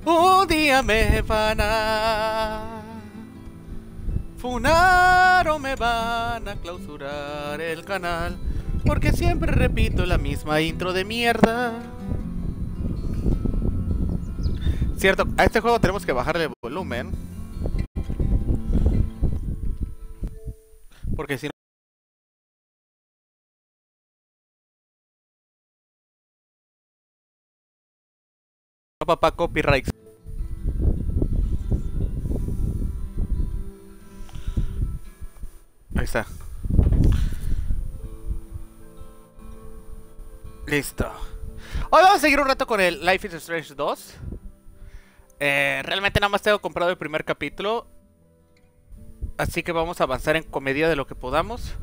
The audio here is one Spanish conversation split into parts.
Un día me van a funar o me van a clausurar el canal, porque siempre repito la misma intro de mierda. Cierto, a este juego tenemos que bajarle el volumen, porque si no, papá, copyright. Ahí está. Listo. Hoy vamos a seguir un rato con el Life is Strange 2. Realmente nada más tengo comprado el primer capítulo, así que vamos a avanzar en comedia de lo que podamos.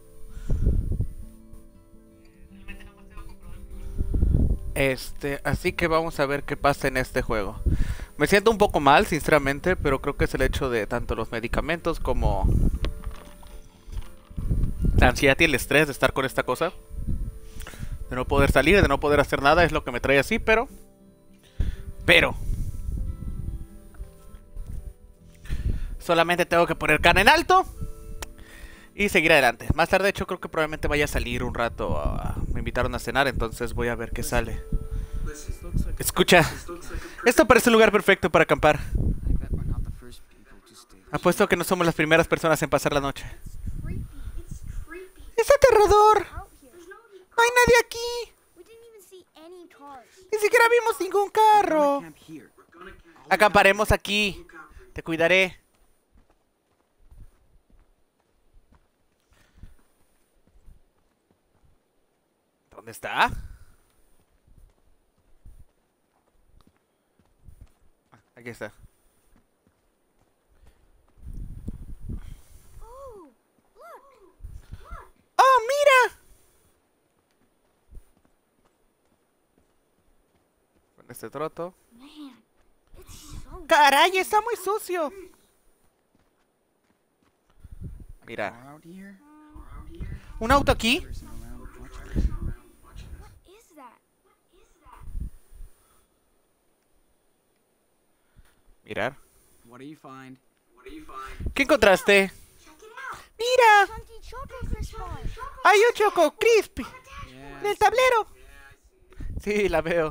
Así que vamos a ver qué pasa en este juego. Me siento un poco mal, sinceramente, pero creo que es el hecho de tanto los medicamentos como la ansiedad y el estrés de estar con esta cosa. De no poder salir, de no poder hacer nada, es lo que me trae así, pero solamente tengo que poner cara en alto y seguir adelante. Más tarde, de hecho, creo que probablemente vaya a salir un rato. Me invitaron a cenar, entonces voy a ver qué sale. Escucha, esto parece el lugar perfecto para acampar. Apuesto que no somos las primeras personas en pasar la noche. ¡Es aterrador! ¡No hay nadie aquí! Ni siquiera vimos ningún carro. Acamparemos aquí. Te cuidaré. ¿Dónde está? Aquí está. ¡Oh, mira! Con este troto. ¡Caray, está muy sucio! Mira. ¿Un auto aquí? Mirar. ¿Qué encontraste? ¡Mira! ¡Hay un Choco Crispy! ¡En el tablero! Sí, la veo.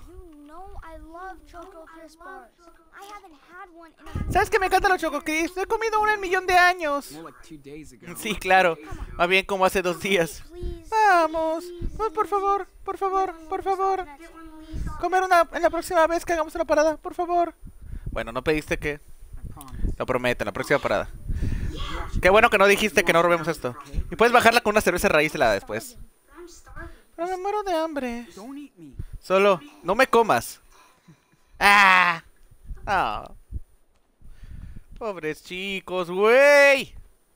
¿Sabes que me encantan los Choco Crisp? He comido uno en 1.000.000 de años. Sí, claro. Más bien como hace 2 días. Vamos. Oh, por favor, por favor, por favor. Comer una en la próxima vez que hagamos una parada, por favor. Bueno, no pediste que... Lo prometo, en la próxima parada. Qué bueno que no dijiste que no robemos esto. Y puedes bajarla con una cerveza raíz helada después. Pero me muero de hambre. Solo, no me comas. ¡Ah! ¡Ah! Pobres chicos, güey.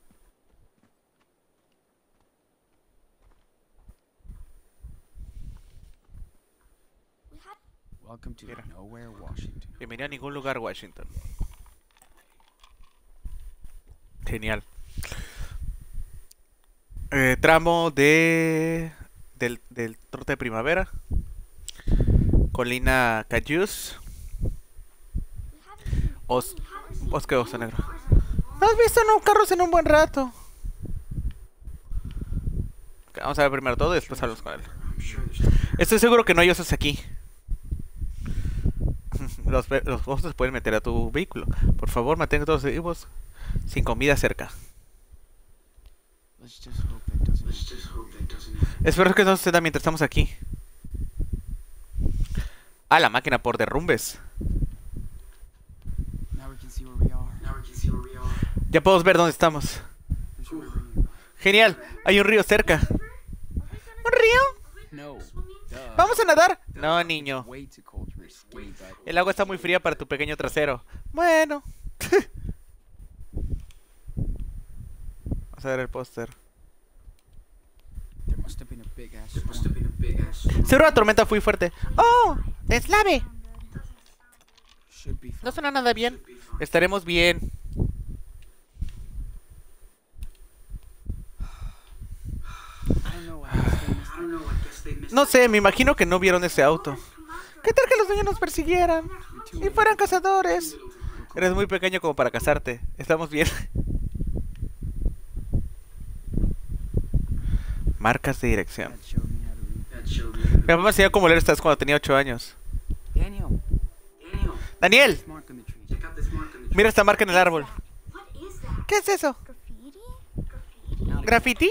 Bienvenido a ningún lugar, Washington. Genial. Tramo del trote de primavera. Colina Cayús. Bosque de oso negro. No has visto carros en un buen rato. Vamos a ver primero todo y después hablamos con él. Estoy seguro que no hay osos aquí. Los osos pueden meter a tu vehículo. Por favor, mantenga todos vivos sin comida cerca. Espero que no suceda mientras estamos aquí. Ah, la máquina por derrumbes. Ya podemos ver dónde estamos. Genial, hay un río cerca. ¿Un río? ¿Vamos a nadar? No, niño. El agua está muy fría para tu pequeño trasero. Bueno. Vamos a ver el póster. Seguro la tormenta fue fuerte. ¡Oh! ¡Deslave! No suena nada bien. Estaremos bien. No sé, me imagino que no vieron ese auto. ¿Qué tal que los niños nos persiguieran y fueran cazadores? Eres muy pequeño como para casarte. Estamos bien. Marcas de dirección. Mi papá me enseñó cómo leer estas cuando tenía 8 años. ¡Daniel! Mira esta marca en el árbol. ¿Qué es eso? ¿Graffiti?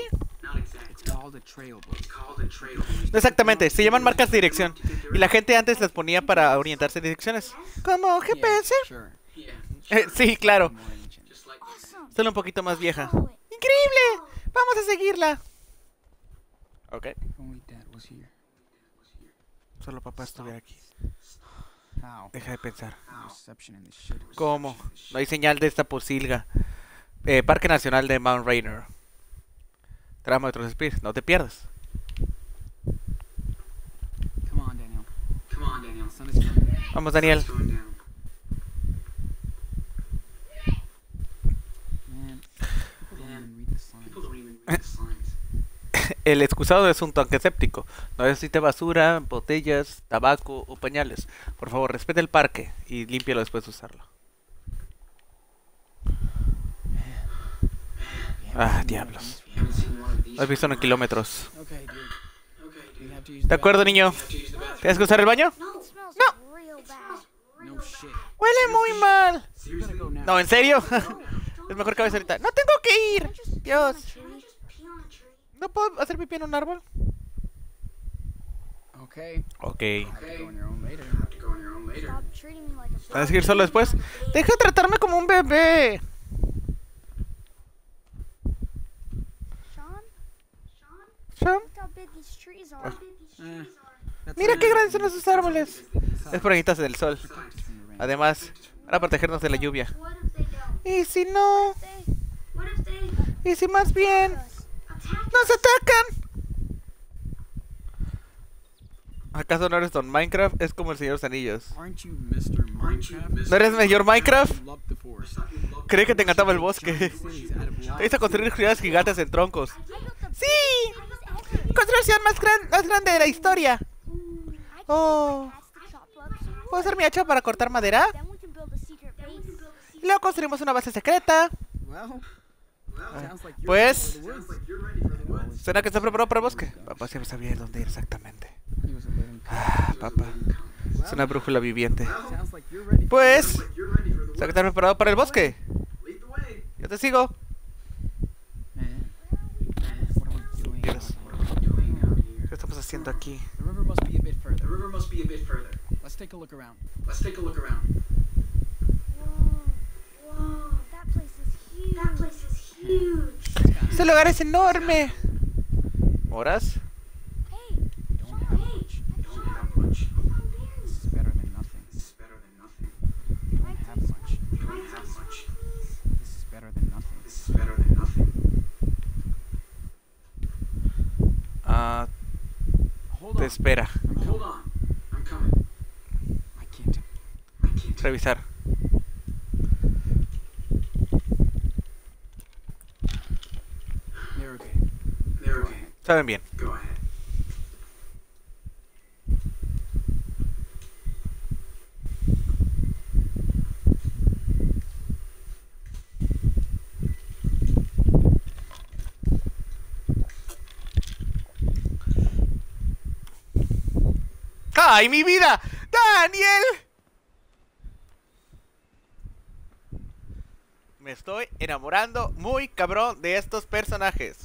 No exactamente, se llaman marcas de dirección. Y la gente antes las ponía para orientarse en direcciones. ¿Como GPS? Sí, claro. Solo un poquito más vieja. ¡Increíble! Vamos a seguirla. Ok. Solo papá estuviera aquí. Deja de pensar. ¿Cómo? No hay señal de esta posilga. Parque Nacional de Mount Rainier. Tramo de Spears. No te pierdas. Vamos, Daniel. El excusado es un tanque séptico. No necesita basura, botellas, tabaco o pañales. Por favor, respete el parque y límpialo después de usarlo. Ah, diablos. Has visto en kilómetros. De acuerdo, niño. ¿Tienes que usar el baño? No. Huele muy mal. No, ¿en serio? Es mejor que vayas ahorita. No tengo que ir. Dios. ¿No puedo hacer pipí en un árbol? Ok. ¿Vas a seguir solo después? Deja de tratarme como un bebé. ¿Sean? Mira qué grandes son esos árboles. Es por quitarse del sol. Además, para protegernos de la lluvia. ¿Y si no? ¿Y si más bien nos atacan? ¿Acaso no eres Don Minecraft? Es como el Señor de los Anillos. ¿No eres mayor Minecraft? Creí que te encantaba el bosque. Te hizo construir ciudades gigantes en troncos. ¡Sí! Construir la ciudad más grande de la historia. Oh. ¿Puedo usar mi hacha para cortar madera? Y luego construimos una base secreta. Pues... ¿Será que está preparado para el bosque? Papá siempre sabía dónde ir exactamente. Ah, papá. Es una brújula viviente. Pues... ¿será que está preparado para el bosque? Yo te sigo. ¿Qué estamos haciendo aquí? Este lugar es enorme. ¿Horas? Te espera. Revisar. Saben bien. ¡Ay, mi vida! ¡Daniel! Me estoy enamorando muy cabrón de estos personajes.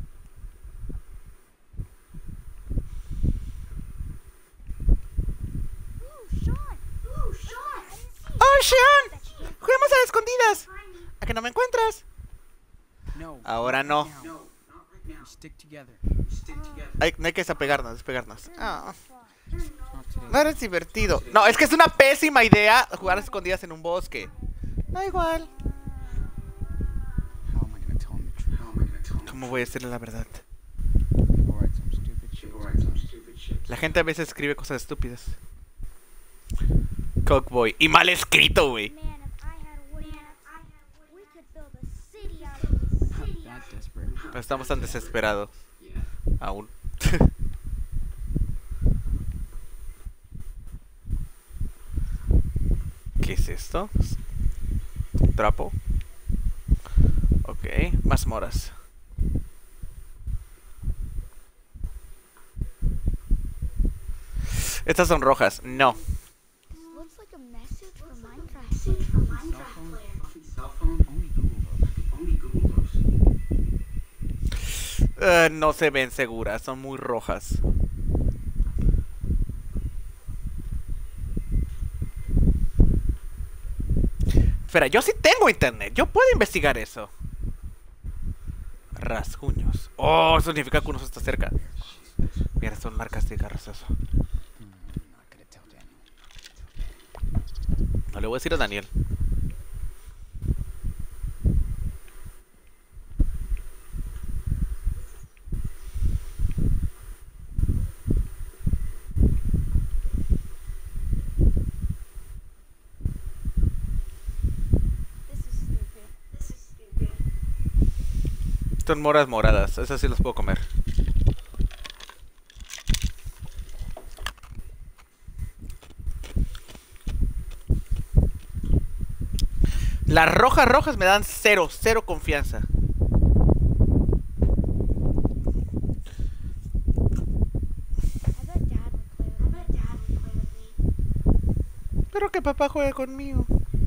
¡Oh, Sean! ¡Juguemos a las escondidas! ¿A que no me encuentras? Ahora no. No hay que despegarnos. Oh. No eres divertido. No, es que es una pésima idea jugar a escondidas en un bosque. Da igual. ¿Cómo voy a decirle la verdad? La gente a veces escribe cosas estúpidas. Cockboy. Y mal escrito, güey. No estamos tan desesperados. Aún. ¿Qué es esto? Trapo. Ok, más moras. Estas son rojas, no. No se ven seguras, son muy rojas. Espera, yo sí tengo internet, yo puedo investigar eso. Rasguños. Oh, eso significa que uno está cerca. Mira, son marcas de garrazazo. No le voy a decir a Daniel. Son moras moradas, esas sí las puedo comer. Las rojas rojas me dan cero confianza. Pero que papá juegue conmigo.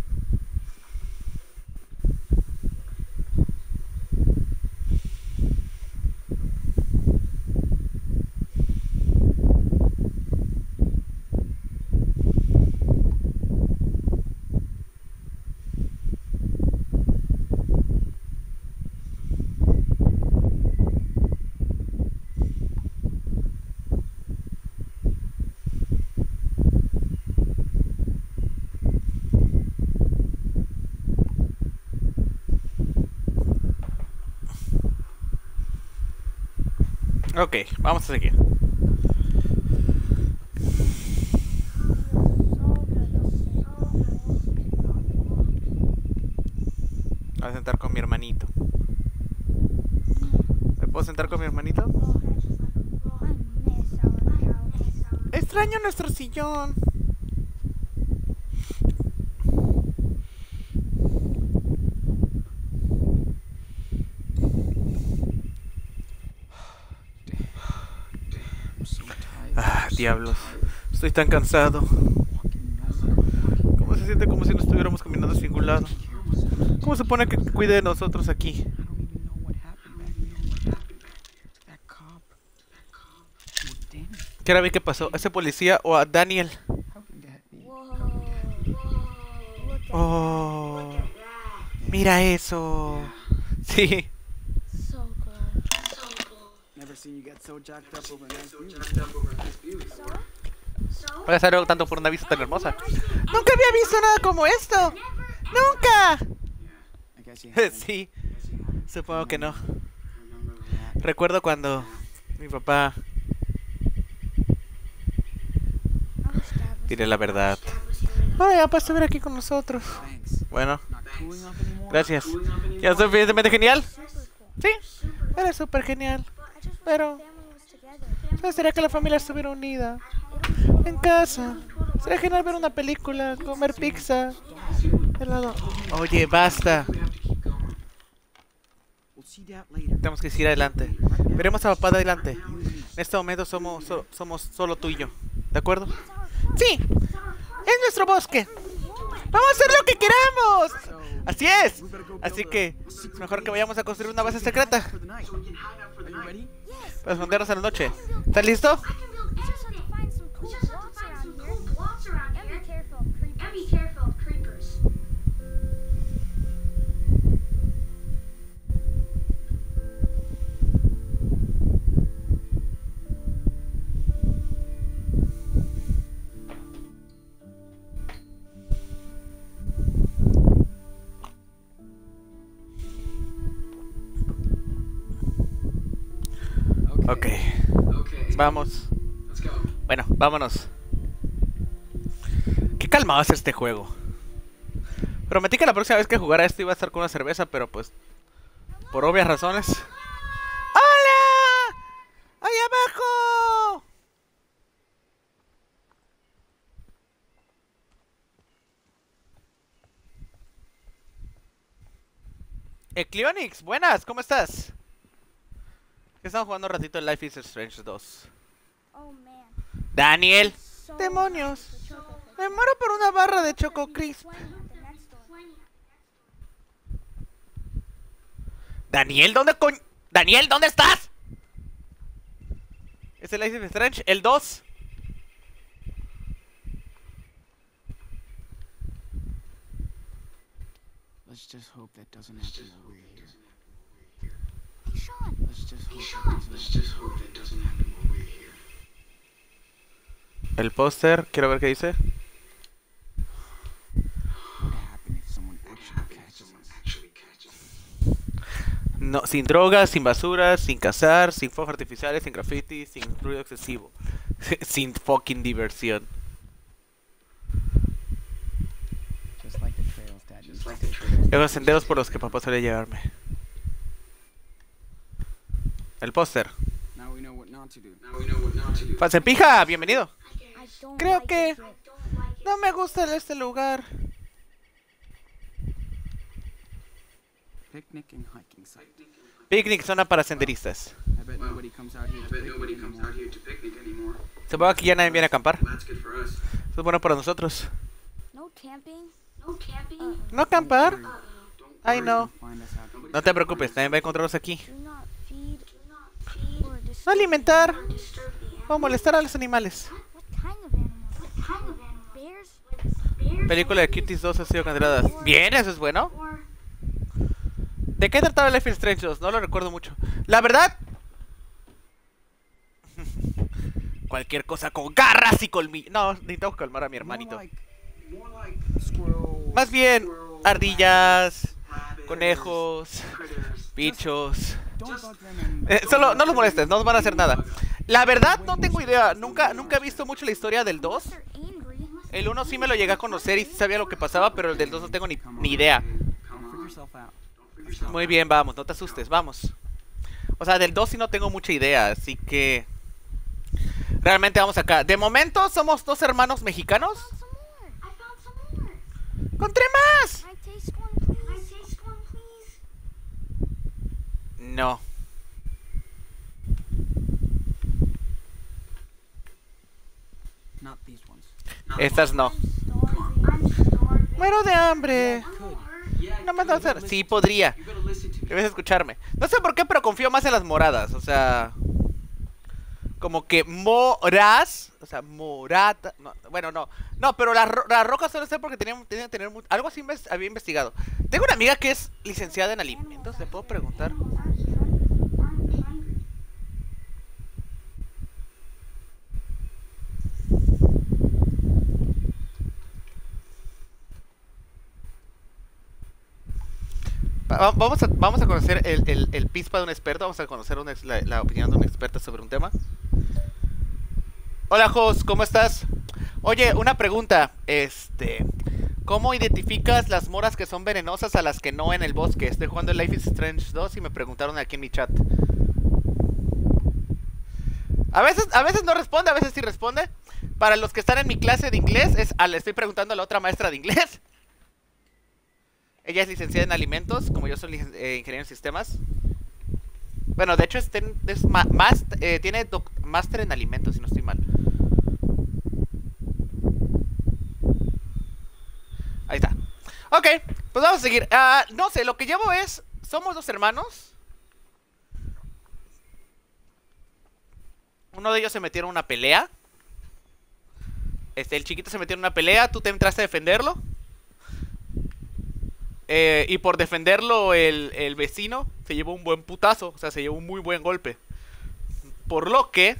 Ok, vamos a seguir. Voy a sentar con mi hermanito. ¿Me puedo sentar con mi hermanito? Extraño nuestro sillón. Diablos. Estoy tan cansado. ¿Cómo se siente como si no estuviéramos caminando a ningún lado? ¿Cómo se supone que cuide de nosotros aquí? ¿Quiero ver qué pasó? ¿A ese policía o a Daniel? Oh, mira eso. Sí. Voy a hacer algo tanto por una vista tan hermosa. Nunca había visto nada como esto. ¡Nunca! Sí, supongo que no. Recuerdo cuando mi papá... Diré la verdad. Ay, papá, estuviera aquí con nosotros. Bueno, gracias. ¿Ya soy suficientemente genial? Sí, eres súper genial. Pero... sería que la familia estuviera unida. En casa. Sería genial ver una película, comer pizza, helado. Oye, basta. Tenemos que seguir adelante. Veremos a papá de adelante. En este momento somos solo tú y yo. ¿De acuerdo? ¡Sí! ¡Es nuestro bosque! ¡Vamos a hacer lo que queramos! ¡Así es! Así que es mejor que vayamos a construir una base secreta para escondernos en la noche. ¿Estás listo? Ok. Vamos. Bueno, vámonos. Qué calmado es este juego. Prometí que la próxima vez que jugara esto iba a estar con una cerveza, pero pues... por obvias razones... ¡Hola! ¡Ahí abajo! Eclionix, buenas, ¿cómo estás? Estamos jugando un ratito en Life is Strange 2. Daniel. Demonios. Me muero por una barra de Choco Crisp. Daniel, ¿dónde coño? Daniel, ¿dónde estás? ¿Es el Life is Strange? ¿El 2? Let's just hope that doesn't happen while we're here. Hey, Sean. Let's just hope that doesn't happen while we're here. El póster, quiero ver qué dice. What would happen if someone actually catches us? No, sin drogas, sin basura, sin cazar, sin fuegos artificiales, sin graffiti, sin ruido excesivo. Sin fucking diversión. Just like the trails Dad used to take. Los senderos por los que papá suele llevarme. El póster. Now we know what not to do. Falsepija, bienvenido. Creo que no me gusta este lugar. Picnic and hiking site. Picnic, zona para senderistas. I bet nobody comes out here to picnic anymore. Supongo que ya nadie viene a acampar. That's good for us. Eso es bueno para nosotros. No camping? ¿No acampar? Ay, no. Find us out. No te preocupes, nadie va a encontrarnos aquí. Do not feed or No disturb. alimentar o molestar a los animales. What kind of animals? Bears? Película de Cuties 2 ha sido cancelada. Bien, eso es bueno. ¿De qué trataba Life is Strange 2? No lo recuerdo mucho. La verdad, cualquier cosa con garras y colmillos. No, necesitamos calmar a mi hermanito. More like squirrels. Más bien, ardillas, conejos, bichos. Don't bug them and Solo no los molestes, no nos van a hacer nada. La verdad, no tengo idea. Nunca he visto mucho la historia del 2. They're angry. El 1 sí me lo llegué a conocer y sí sabía lo que pasaba, pero el del 2 no tengo ni idea. don't figure yourself out. Muy bien, vamos, no te asustes, vamos. O sea, del 2 sí no tengo mucha idea, así que realmente vamos acá. De momento somos dos hermanos mexicanos. Found some more. ¡Encontré más! Can I taste one, please? No. Not these ones. Estas no. I'm starving. Muero de hambre. Could. No me da hacer. Sí, podría. You gotta listen to Debes escucharme. No sé por qué, pero confío más en las moradas. O sea, como que moras. O sea, morata. No, bueno, no. No, pero las rojas suelen ser porque tenían que tener algo así había investigado. Tengo una amiga que es licenciada en alimentos. ¿Le puedo preguntar? Vamos a conocer el pispa de un experto. Vamos a conocer la opinión de un experto sobre un tema. Hola, Jos, ¿cómo estás? Oye, una pregunta. ¿Cómo identificas las moras que son venenosas a las que no en el bosque? Estoy jugando el Life is Strange 2 y me preguntaron aquí en mi chat. A veces no responde, a veces sí responde. Para los que están en mi clase de inglés, le estoy preguntando a la otra maestra de inglés. Ella es licenciada en alimentos, como yo soy ingeniero en sistemas. Bueno, de hecho tiene máster en alimentos, si no estoy mal. Ahí está. Ok, pues vamos a seguir. No sé, lo que llevo es... Somos dos hermanos. Uno de ellos se metió en una pelea. El chiquito se metió en una pelea. Tú te entraste a defenderlo. Y por defenderlo el vecino se llevó un buen putazo. O sea, se llevó un muy buen golpe. Por lo que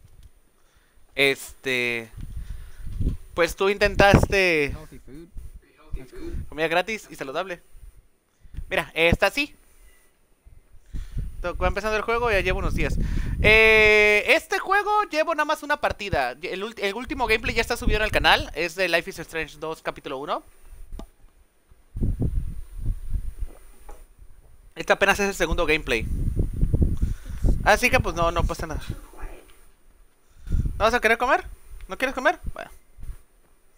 pues tú intentaste healthy food. That's cool. comida gratis y saludable. Mira, está así. Va empezando el juego, ya llevo unos días. Este juego llevo nada más una partida. El último gameplay ya está subido en el canal. Es de Life is Strange 2 capítulo 1. Este apenas es el segundo gameplay. Así que pues no pasa nada. ¿No vas a querer comer? ¿No quieres comer? Bueno.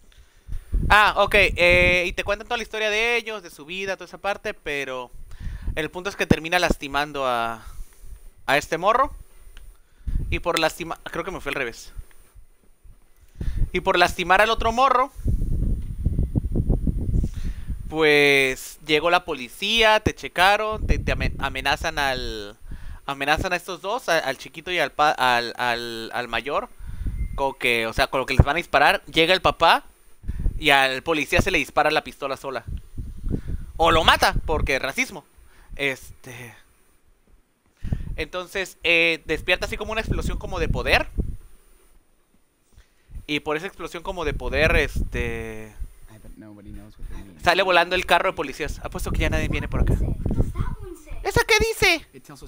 Ok, y te cuentan toda la historia de ellos, de su vida, toda esa parte, pero El punto es que termina lastimando a este morro. Y por lastimar... Creo que me fue al revés. Y por lastimar al otro morro, pues llegó la policía, te checaron, te amenazan amenazan a estos dos, al chiquito y al mayor, con que, o sea, con lo que les van a disparar. Llega el papá y al policía se le dispara la pistola sola. O lo mata, porque racismo. Entonces, despierta así como una explosión como de poder. Y por esa explosión como de poder, sale volando el carro de policías. Apuesto que ya nadie viene por acá. ¿Esa qué dice?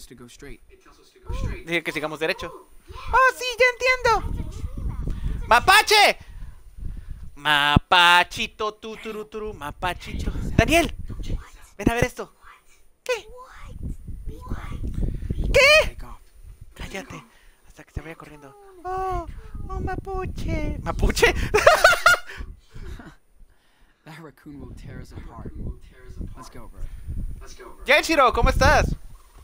Dice que sigamos derecho. ¡Oh, sí, ya entiendo! ¡Mapache! Mapachito, tuturuturu, mapachito. ¡Daniel! Ven a ver esto. ¿Qué? ¿Qué? Cállate. Hasta que se vaya corriendo. ¡Oh! ¡Oh, mapuche! ¿Mapuche? That raccoon will tear us apart. Let's go, bro. Yanshiro, ¿cómo estás?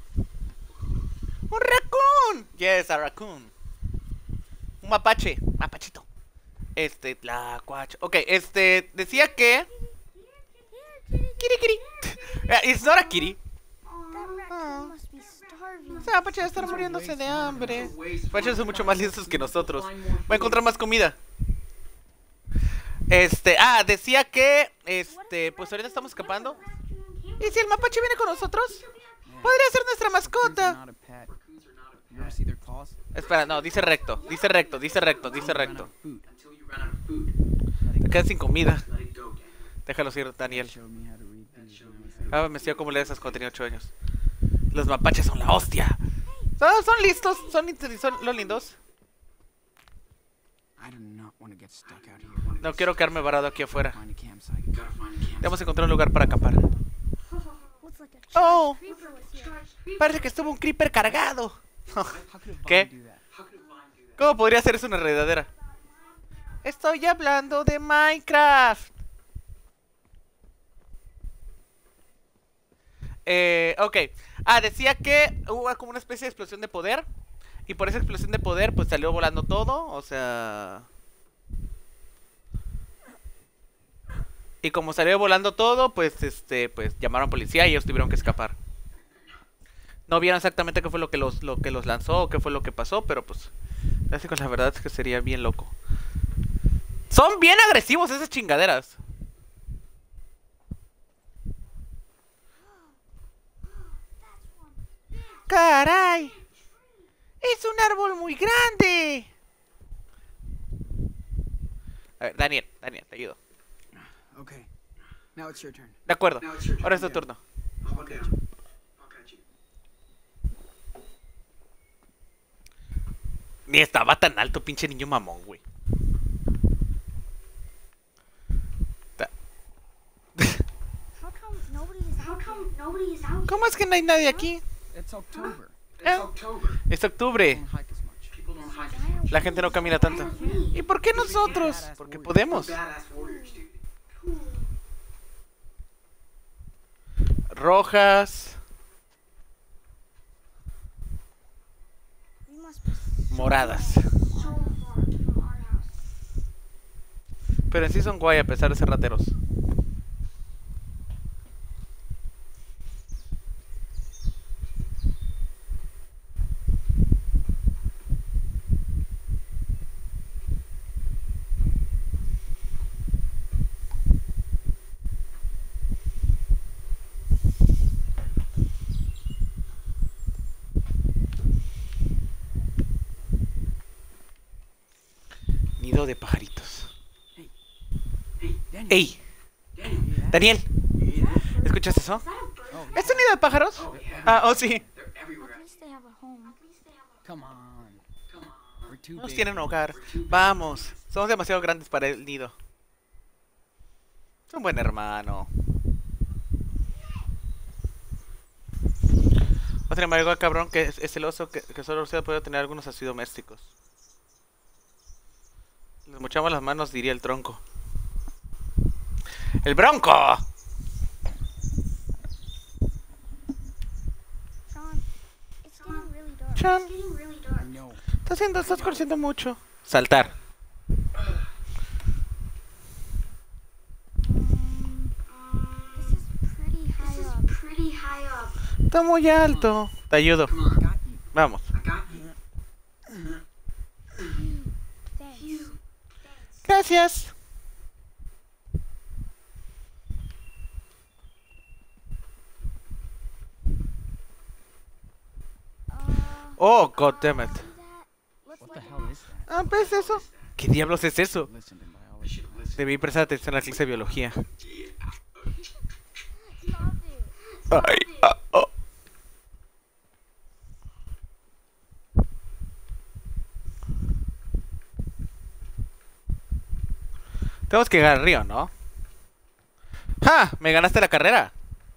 ¡Un raccoon! Yes, a raccoon. Un mapache. Mapachito. Tlacuacho. Ok, decía que... Kiri. It's not a kitty. Ese mapache debe estar muriéndose de hambre. Los mapaches son mucho más listos que nosotros. Voy a encontrar más comida. Decía que, pues ahorita estamos escapando. ¿Y si el mapache viene con nosotros? Podría ser nuestra mascota. Espera, no, dice recto. Me quedan sin comida. Déjalo ir, Daniel. Me estoy como lees esas cuando tenía 8 años. Los mapaches son la hostia. Son listos, son los lindos. No quiero quedarme varado aquí afuera. Debemos encontrar un lugar para acampar. Oh, parece que estuvo un creeper cargado. ¿Qué? ¿Cómo podría ser eso una enredadera? Estoy hablando de Minecraft. Ok. Decía que hubo como una especie de explosión de poder. Y por esa explosión de poder, pues salió volando todo. O sea... Y como salió volando todo, pues pues llamaron a policía y ellos tuvieron que escapar. No vieron exactamente qué fue lo que los lanzó o qué fue lo que pasó, pero pues la verdad es que sería bien loco. Son bien agresivos esas chingaderas. ¡Caray! ¡Es un árbol muy grande! A ver, Daniel, te ayudo. Okay. Now it's your turn. De acuerdo. Ahora es tu turno. Okay. Ni estaba tan alto, pinche niño mamón, güey. ¿Cómo es que no hay nadie aquí? It's October. Es octubre. La gente no camina tanto. ¿Y por qué nosotros? Porque podemos. Rojas. Moradas. Pero en sí son guay a pesar de ser rateros. Nido de pajaritos. ¡Ey! Daniel, ¿escuchas eso? ¿Es un nido de pájaros? Oh sí. Nos tienen un hogar. Vamos, somos demasiado grandes para el nido. Es un buen hermano. Otra embargo al cabrón que es celoso que solo usted puede tener algunos así domésticos. Les mochamos las manos, diría el tronco. ¡El bronco! Chan, It's getting really dark. I know. estás oscureciendo mucho. Saltar. This is pretty high up. Está muy alto. Te ayudo. I got you. Vamos. Phew. Gracias. Oh, goddammit. What the hell is that? Ah, ¿ves eso? ¿Qué diablos es eso? Listen to biology. Debí prestar atención a la clase de biología. Stop it. Ay, oh. Tenemos que llegar al río, ¿no? ¡Ja! Me ganaste la carrera.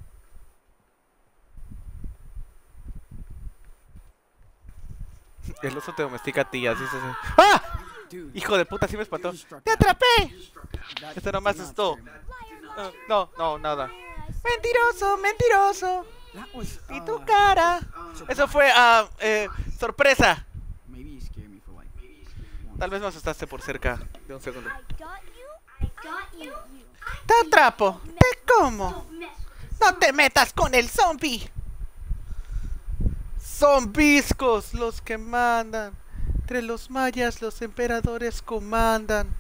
El oso te domestica a ti, así se hace. ¡Ah! Dude, Hijo de puta, sí me espantó. you struck ¡Te out. atrapé! That Esto nomás did es not todo. scare me. No, nada. Mentiroso, mentiroso. That was, Y tu cara. Eso fue, sorpresa. maybe you scared me for like one. Tal vez me asustaste por cerca de un segundo. I got you. Te atrapo. Te como. Don't mess with this. No te metas con el zombie. Zombiscos, los que mandan. Entre los mayas, los emperadores comandan.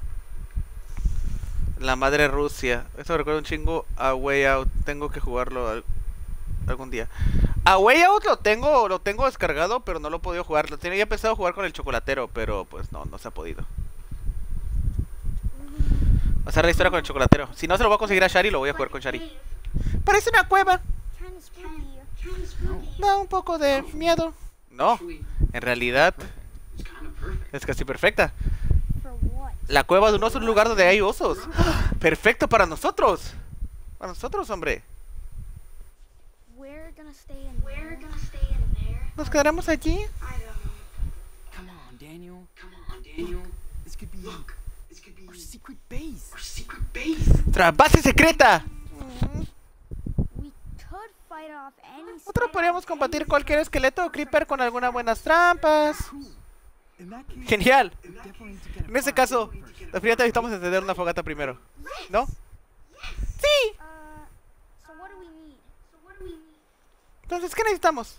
La madre Rusia. Eso me recuerda un chingo a Way Out. Tengo que jugarlo algún día. A Way Out lo tengo descargado, pero no lo he podido jugar. Lo tenía pensado jugar con el chocolatero, pero pues no se ha podido. Va a ser la historia con el chocolatero. Si no se lo voy a conseguir a Shari, lo voy a jugar con Shari. Parece una cueva. Kinda spooky. Da un poco de miedo. No, en realidad es casi perfecta. For what? La cueva de un oso es un lugar donde hay osos. ¡Ah! Perfecto para nosotros. Para nosotros, hombre. We're gonna stay in there. ¿Nos quedaremos allí? I don't know. Come on, Daniel. This could be our secret base. ¡Nuestra base secreta! We could fight off any Nosotros podríamos combatir cualquier esqueleto o creeper con algunas buenas trampas. In that case, Genial. we definitely need to get a En ese fire caso, going first. definitivamente necesitamos encender una fogata primero. ¿No? Sí. So what do we need? Entonces, ¿qué necesitamos?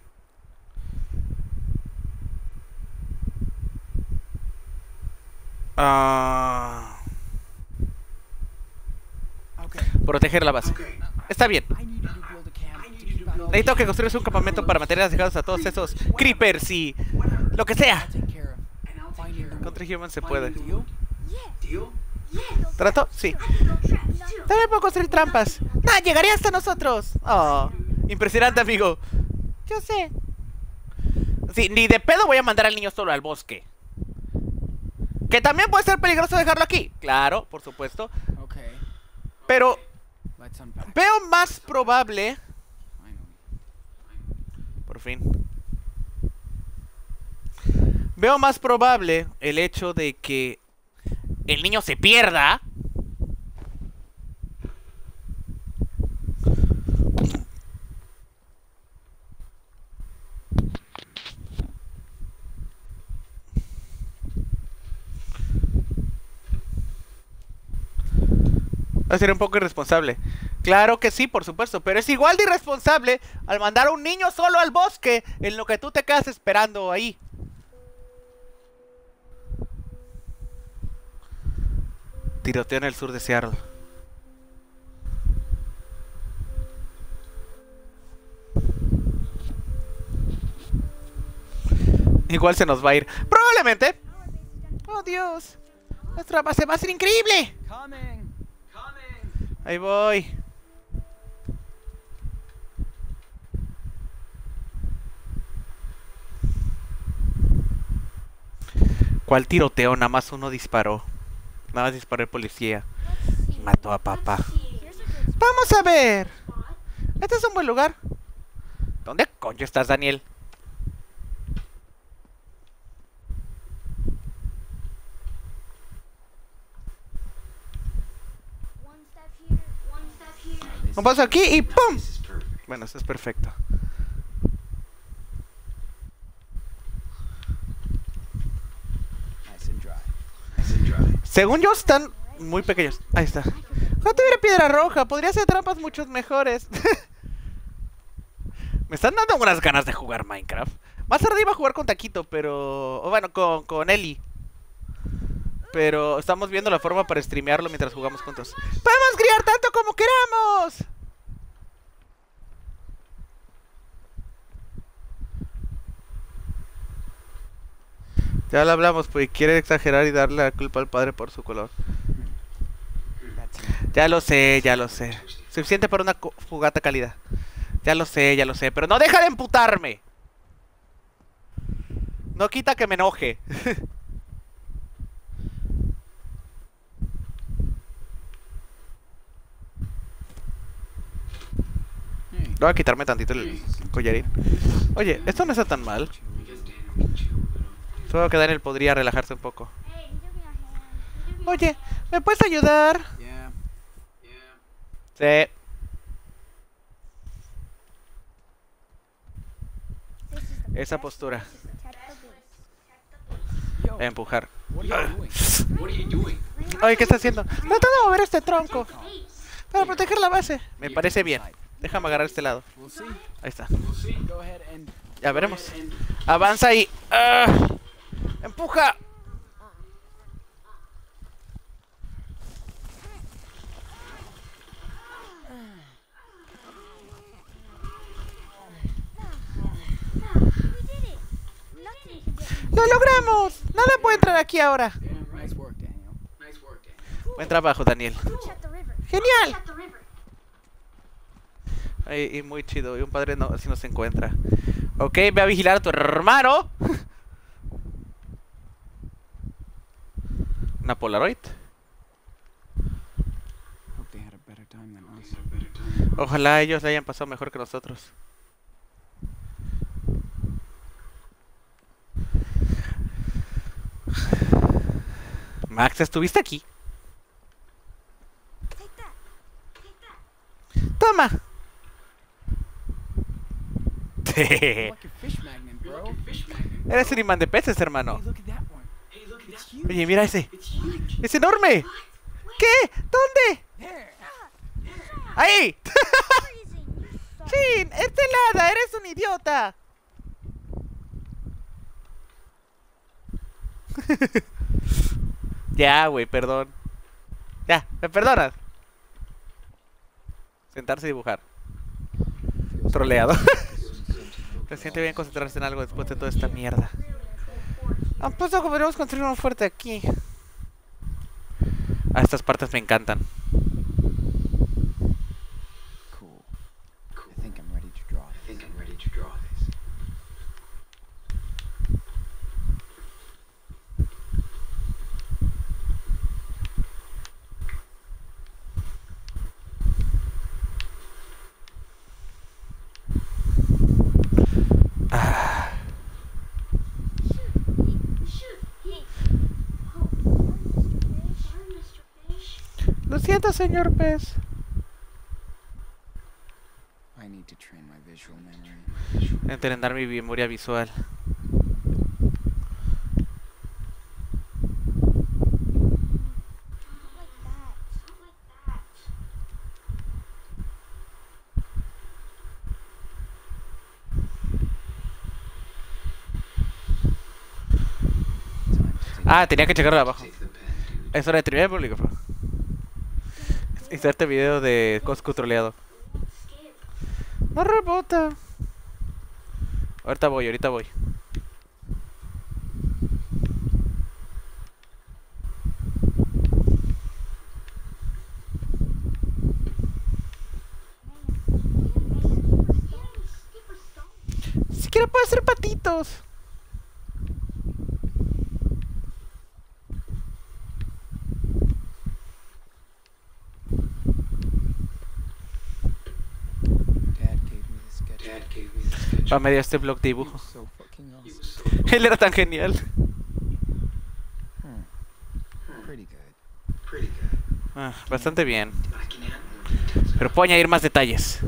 Okay. Proteger la base. Está bien. I need you to build a camp to keep out all Necesito que construyas un campamento para mantener alejados a todos esos creepers y lo que sea. take care of finding the Contra Human se puede. deal. ¿Trato? Sí. También puedo construir trampas. ¡Nah! ¡Llegaría hasta nosotros! Oh, impresionante, amigo. Yo sé. Sí, ni de pedo voy a mandar al niño solo al bosque. Que también puede ser peligroso dejarlo aquí. Claro, por supuesto. Okay. Pero Let's unpack. veo más probable... Finally. Por fin. Veo más probable el hecho de que el niño se pierda. Va a ser un poco irresponsable. Claro que sí, por supuesto, pero es igual de irresponsable al mandar a un niño solo al bosque en lo que tú te quedas esperando ahí. Tiroteo en el sur de Seattle. Igual se nos va a ir. Probablemente. Oh, Dios. Nuestra base va a ser increíble. Coming. Ahí voy. ¿Cuál tiroteo? Nada más uno disparó. Nada más disparó el policía. Y mató a papá. Vamos a ver. Este es un buen lugar. ¿Dónde coño estás, Daniel? Un paso aquí y ¡pum! Bueno, eso es perfecto. Según yo están muy pequeños. Ahí está. Ojalá tuviera piedra roja. Podría hacer trampas muchos mejores. Me están dando unas ganas de jugar Minecraft. Más tarde iba a jugar con Taquito, pero... O bueno, con Eli. Pero estamos viendo la forma para streamearlo mientras jugamos juntos. ¡Podemos criar tanto como queramos! Ya lo hablamos, pues quiere exagerar y darle la culpa al padre por su color. Ya lo sé, ya lo sé. Suficiente para una jugata calidad. Ya lo sé, pero no deja de emputarme. No quita que me enoje. Voy a quitarme tantito el collarín. Oye, esto no está tan mal. Solo que Daniel podría relajarse un poco. Oye, ¿me puedes ayudar? Sí. Esa postura. Empujar. Oye, ¿qué está haciendo? Tratando de mover este tronco para proteger la base. Me parece bien. Déjame agarrar este lado. Ahí está. Ya veremos. Avanza y... ¡empuja! ¡Lo logramos! Nada puede entrar aquí ahora. Buen trabajo, Daniel. ¡Genial! Y muy chido. Y un padre no, si no se encuentra. Ok, ve a vigilar a tu hermano. Una Polaroid. Ojalá ellos le hayan pasado mejor que nosotros. Max, ¿estuviste aquí? Toma. Eres un imán de peces, hermano. Oye, mira ese. ¡Es enorme! ¿Qué? ¿Dónde? ¡Ahí! ¡Chin! ¡Es helada! ¡Eres un idiota! Ya, güey, perdón. Ya, ¿me perdonas? Sentarse y dibujar. Troleado. Se siente bien concentrarse en algo después de toda esta mierda. Pues no, podríamos construir un fuerte aquí. Estas partes me encantan. Lo siento, señor pez. Entrenar mi memoria visual. Ah, tenía que checarlo de abajo. Es hora de terminar el público. Inserte video de Coscu troleado. No rebota. Ahorita voy, ahorita voy. Siquiera puede ser patitos. Me dio este blog de dibujo. Él era tan genial. Bastante bien. Pero puedo añadir más detalles.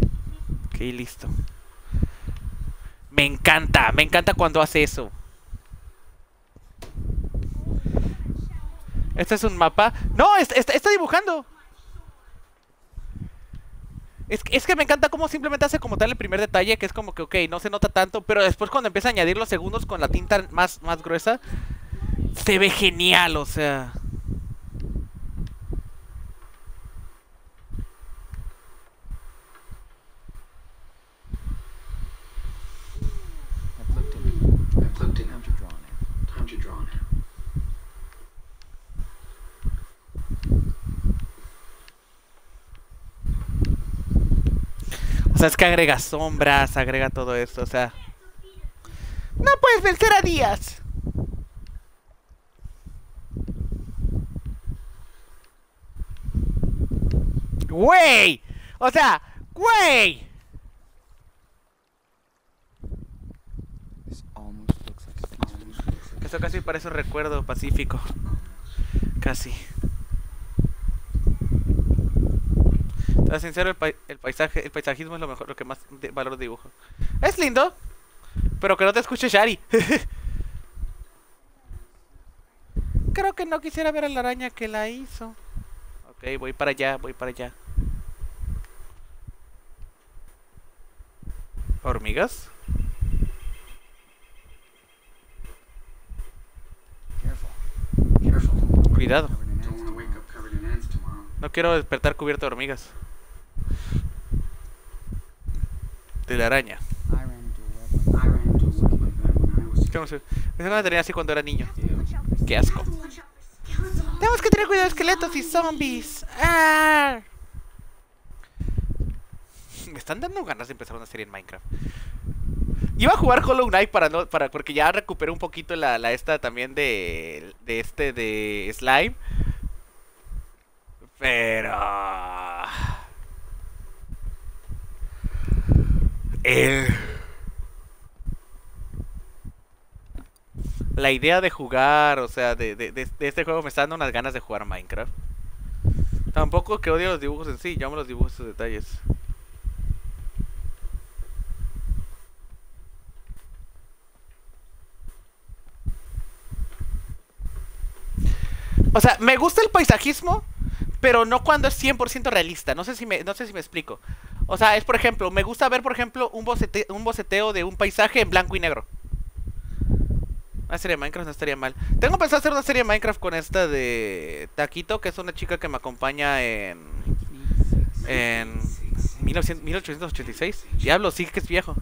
Ok, listo. Me encanta cuando hace eso. Este es un mapa. ¡No! Está dibujando. Es que me encanta cómo simplemente hace como tal el primer detalle, que es como que, ok, no se nota tanto, pero después cuando empieza a añadir los segundos con la tinta más gruesa, se ve genial, o sea. I've looked in it. Time to draw now. O sea, es que agrega sombras, agrega todo esto, o sea. ¡No puedes vencer a Díaz! ¡Güey! O sea, ¡güey! This almost looks like a future. Eso casi parece un recuerdo pacífico. Casi. Para ser sincero, el paisajismo es lo mejor, lo que más valor dibujo. Es lindo, pero que no te escuche Shari. Creo que no quisiera ver a la araña que la hizo. Ok, voy para allá, voy para allá. ¿Hormigas? Careful. Cuidado. Don't want to wake up covered in ants tomorrow. No quiero despertar cubierto de hormigas. De la araña. I ran into a web like that when I was. ¿Cómo se? Pensé que la tenía así cuando era niño. Watch out for Qué asco. skeletons. Watch out for skeletons. Tenemos que tener cuidado de esqueletos y zombies. ¡Ah! Me están dando ganas de empezar una serie en Minecraft. Iba a jugar Hollow Knight porque ya recuperé un poquito la esta también de Slime. Pero la idea de jugar, o sea, de este juego me está dando unas ganas de jugar Minecraft. Tampoco que odio los dibujos en sí, yo amo los dibujos, sus detalles. O sea, me gusta el paisajismo, pero no cuando es 100% realista. No sé si me explico. O sea, es por ejemplo, me gusta ver, por ejemplo, un boceteo de un paisaje en blanco y negro. Una serie de Minecraft no estaría mal. Tengo pensado hacer una serie de Minecraft con esta de Taquito, que es una chica que me acompaña en 1886. Diablo, sí que es viejo.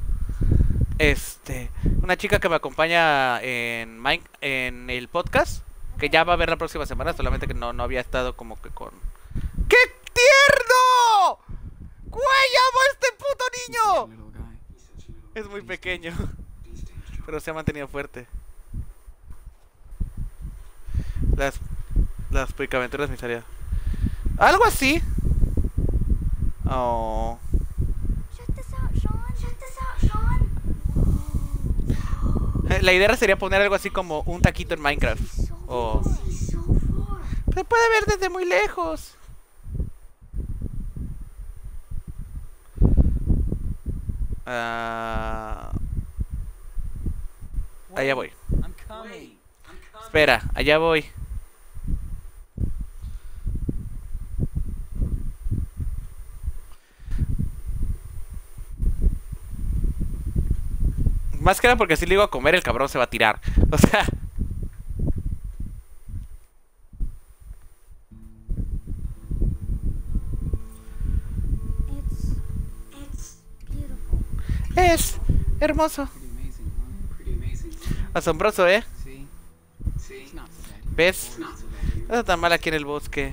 Una chica que me acompaña en el podcast, que ya va a ver la próxima semana, solamente que no había estado como que con... ¡Qué tierno! ¡Güey, amo a este puto niño! Little guy. Es muy pequeño, pero se ha mantenido fuerte. Las picaventuras miserias. Algo así. Oh. Check this out, Sean. Check this out, Sean. La idea sería poner algo así como un taquito en Minecraft. O... So far. Se puede ver desde muy lejos. Allá voy. I'm coming. Espera, allá voy. Más que nada porque si le digo a comer, el cabrón se va a tirar. O sea... It's beautiful. Es hermoso. Pretty amazing, huh? Asombroso, ¿eh? See? It's not so bad here. ¿Ves? It's not so bad here. No está tan mal aquí en el bosque.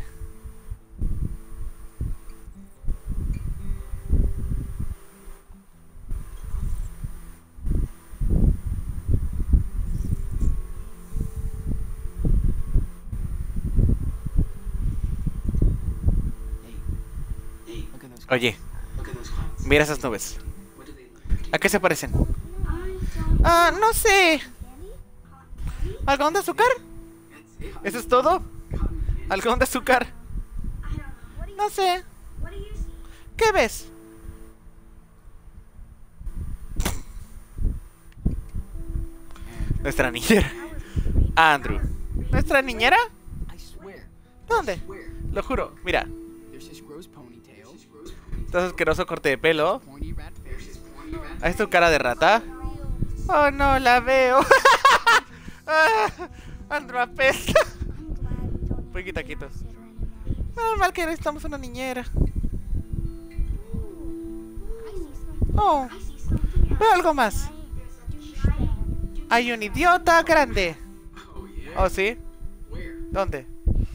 Hey, look at those. Oye, Look at those clouds. mira esas nubes. What do they look like? ¿A qué se parecen? I don't. Ah, no sé. Candy? Cotton candy? ¿Algodón de azúcar? That's it. ¿Eso es todo? Cotton candy. ¿Algodón de azúcar? I don't know. What do you No sé. What do you see? ¿Qué ves? Nuestra niñera. Andrew. ¿Nuestra niñera? I I swear. ¿Dónde? Lo juro. Mira. There's this gross ponytail. Estás asqueroso corte de pelo. Pointy rat face. ¿Ahí es tu cara de rata? Oh, no, la veo. Andrew apesta. Voy quitaquitos. Menos mal que necesitamos una niñera. Oh, veo algo más. Hay un idiota grande. ¿Oh, sí? ¿Dónde?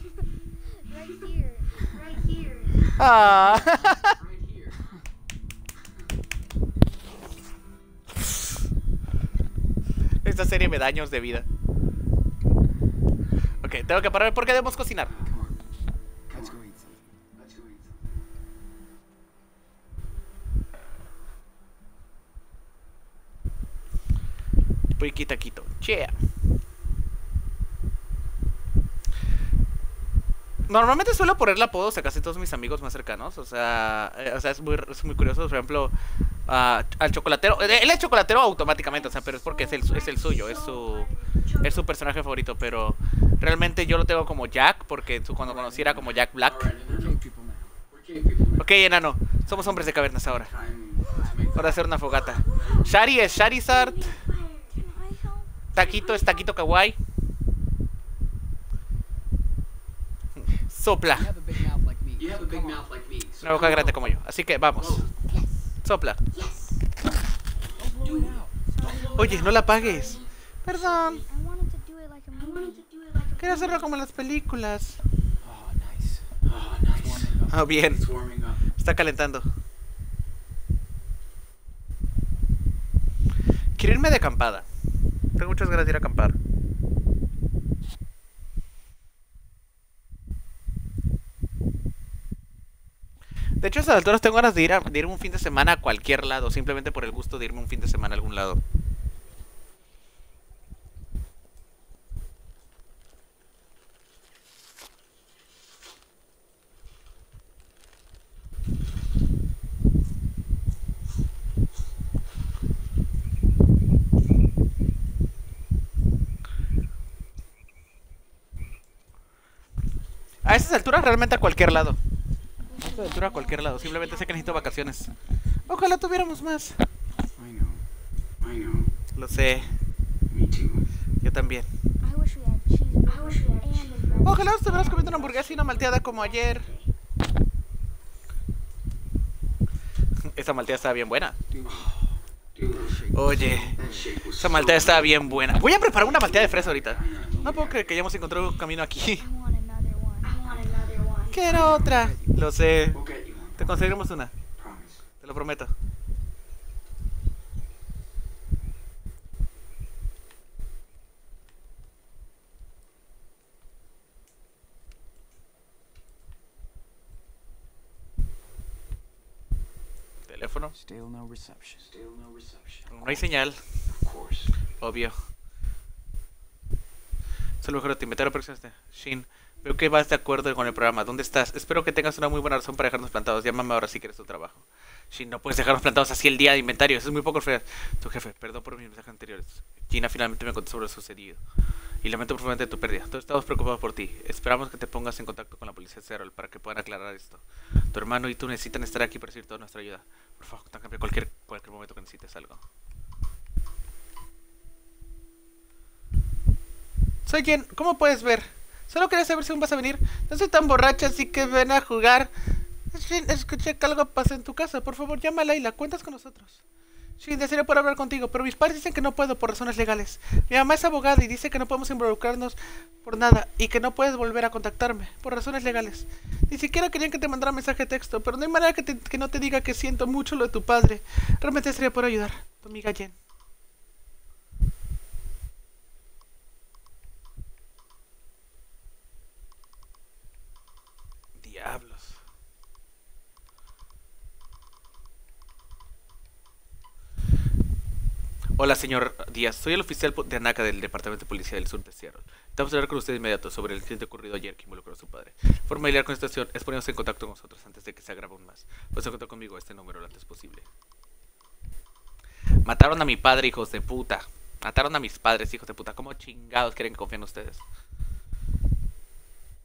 Ah. Esta serie me da años de vida. Ok, tengo que parar porque debemos cocinar. Come on. Let's go eat something. Let's go eat something. Voy quitaquito. Chea. Normalmente suelo ponerle apodos a casi todos mis amigos más cercanos. O sea es muy curioso. Por ejemplo, al chocolatero. Él es chocolatero automáticamente, o sea, pero es porque es el suyo, es su personaje favorito. Pero realmente yo lo tengo como Jack, porque cuando conocí era como Jack Black. We're cave people now. We're cave people now. Ok, enano, somos hombres de cavernas ahora. Para hacer una fogata. Shari es Charizard. Taquito es Taquito Kawaii. Sopla. You have a big mouth like me. You have a big mouth like me. So Una boca grande como yo. Así que vamos. Sopla. Don't blow it out. Oye, no la apagues. Perdón. I wanted to do it like a movie. Quiero hacerlo como en las películas. Oh, nice. Oh, nice. Ah, bien. It's warming up. Está calentando. Quiero irme de acampada. Tengo muchas ganas de ir a acampar. De hecho, a estas alturas tengo ganas de irme un fin de semana a cualquier lado. Simplemente por el gusto de irme un fin de semana a algún lado. A esas alturas realmente a cualquier lado. A esta altura a cualquier lado. Simplemente sé que necesito vacaciones. Ojalá tuviéramos más. I know. I know. Lo sé. Me too. Yo también. I wish we had cheeseburgers and Ojalá estuviéramos comiendo una hamburguesa y una malteada como ayer. Esa malteada estaba bien buena. Dude, Oye, that shake was esa malteada estaba bien buena. Voy a preparar una malteada de fresa ahorita. No puedo creer que hayamos encontrado un camino aquí. I want another one. I want another one. Quiero otra. Lo sé. We'll get you one. Te conseguiremos una. Promise. Te lo prometo. Teléfono. Still no reception. Still no reception. No hay señal. Of course. Obvio. Solo mejor te invitar a la próxima. Shin, veo que vas de acuerdo con el programa. ¿Dónde estás? Espero que tengas una muy buena razón para dejarnos plantados. Llámame ahora si quieres tu trabajo. Shin, no puedes dejarnos plantados así el día de inventario. Eso es muy poco feo. Tu jefe, perdón por mis mensajes anteriores. Gina finalmente me contó sobre lo sucedido. Y lamento profundamente tu pérdida. Todos estamos preocupados por ti. Esperamos que te pongas en contacto con la policía de Seattle para que puedan aclarar esto. Tu hermano y tú necesitan estar aquí para recibir toda nuestra ayuda. Por favor, cambia cualquier momento que necesites algo. Soy Jen, ¿cómo puedes ver? Solo quería saber si aún vas a venir. No soy tan borracha, así que ven a jugar. Shin, escuché que algo pasa en tu casa. Por favor, llama a Layla. ¿Cuentas con nosotros? Shin, desearía poder hablar contigo, pero mis padres dicen que no puedo por razones legales. Mi mamá es abogada y dice que no podemos involucrarnos por nada y que no puedes volver a contactarme por razones legales. Ni siquiera querían que te mandara mensaje de texto, pero no hay manera que no te diga que siento mucho lo de tu padre. Realmente sería por ayudar. Tu amiga Jen. Diablos. Hola, señor Díaz. Soy el oficial de ANACA del Departamento de Policía del Sur de Seattle. Estamos a hablar con usted de inmediato sobre el incidente ocurrido ayer que involucró a su padre. La forma de lidiar con esta situación es ponerse en contacto con nosotros antes de que se agrave aún más. Puedes contar conmigo a este número lo antes posible. Mataron a mi padre, hijos de puta. Mataron a mis padres, hijos de puta. ¿Cómo chingados quieren que confíen en ustedes?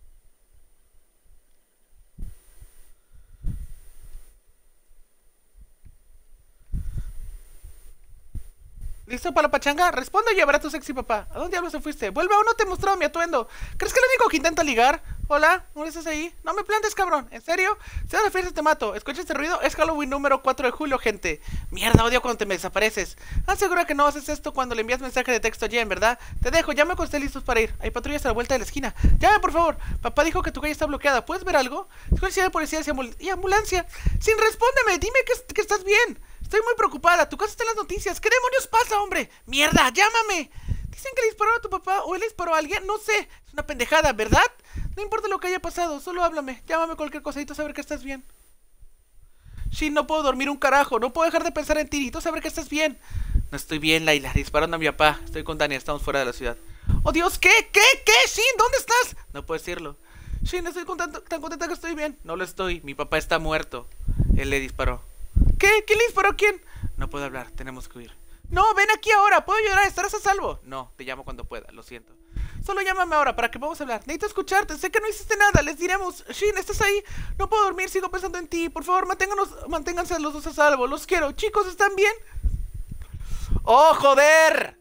¿Listo para la pachanga? Responde y llevará a tu sexy papá. ¿A dónde diablos se fuiste? Vuelve, aún no te he mostrado mi atuendo. ¿Crees que lo único que intenta ligar? Hola, ¿no estás ahí? No me plantes, cabrón. ¿En serio? Si ahora fiesta te mato. ¿Escuchas este ruido? Es Halloween número 4 de julio, gente. Mierda, odio cuando te me desapareces. ¿Segura que no haces esto cuando le envías mensaje de texto a Jen, verdad? Te dejo, ya me acosté listos para ir. Hay patrullas a la vuelta de la esquina. Llame, por favor. Papá dijo que tu calle está bloqueada. ¿Puedes ver algo? Escucha de policía y ambulancia. Sin respóndeme, dime que estás bien. Estoy muy preocupada, tu casa está en las noticias. ¿Qué demonios pasa, hombre? ¡Mierda, llámame! Dicen que le dispararon a tu papá o él le disparó a alguien, no sé. Es una pendejada, ¿verdad? No importa lo que haya pasado, solo háblame. Llámame cualquier cosadito a saber que estás bien. Shin, no puedo dormir un carajo. No puedo dejar de pensar en ti. Necesito saber que estás bien. No estoy bien, Layla. Dispararon a mi papá. Estoy con Dani, estamos fuera de la ciudad. ¡Oh, Dios! ¿Qué? Shin, ¿dónde estás? No puedo decirlo. Shin, estoy tan contenta que estoy bien. No lo estoy. Mi papá está muerto. Él le disparó. ¿Qué? ¿Quién le disparó a quién? No puedo hablar, tenemos que huir. No, ven aquí ahora, ¿puedo llorar? ¿Estarás a salvo? No, te llamo cuando pueda, lo siento. Solo llámame ahora para que podamos hablar. Necesito escucharte, sé que no hiciste nada, les diremos. Shin, ¿estás ahí? No puedo dormir, sigo pensando en ti. Por favor, manténganse los dos a salvo, los quiero. Chicos, ¿están bien? ¡Oh, joder!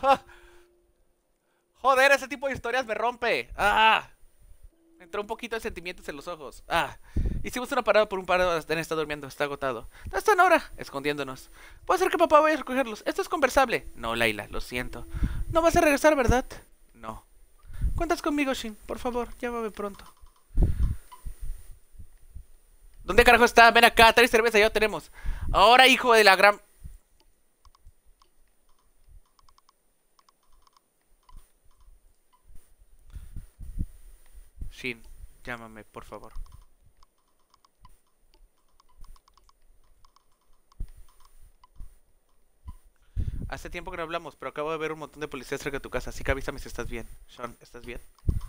Joder, ese tipo de historias me rompe. ¡Ah! Me entró un poquito de sentimientos en los ojos. ¡Ah! Hicimos una parada por un par de horas. Dan está durmiendo, está agotado. ¿Dónde están ahora? Escondiéndonos. Puede ser que papá vaya a recogerlos. Esto es conversable. No, Layla, lo siento. No vas a regresar, ¿verdad? No. Cuentas conmigo, Shin. Por favor, llámame pronto. ¿Dónde carajo está? Ven acá, trae cerveza, ya lo tenemos. Ahora, hijo de la gran... Shin, llámame, por favor. Hace tiempo que no hablamos, pero acabo de ver un montón de policías cerca de tu casa, así que avísame si estás bien. Sean, ¿estás bien?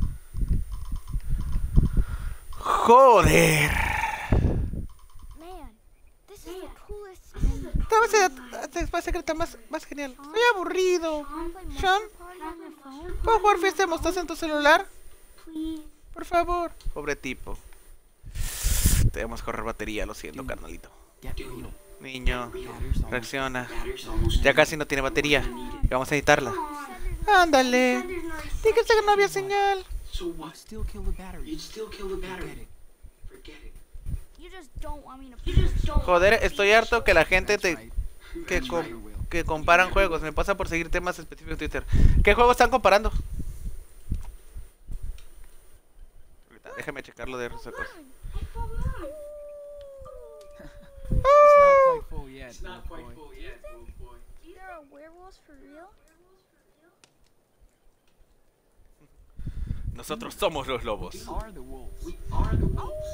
¡Joder! Man, this is the coolest Esta va a secreta más genial. Estoy aburrido. Sean, ¿puedo jugar fiesta de mostaza en tu celular? Por favor. Pobre tipo. Debemos correr batería, lo siento, carnalito. Niño, reacciona. Ya casi no tiene batería y vamos a necesitarla. Ándale. Dijiste que no había señal. Joder, estoy harto que la gente que comparan juegos. Me pasa por seguir temas específicos en Twitter. ¿Qué juegos están comparando? Déjame checarlo de esas cosas. It's not quite full yet, little boy. There are werewolves for real? Nosotros somos los lobos. We are the wolves. We are the wolves.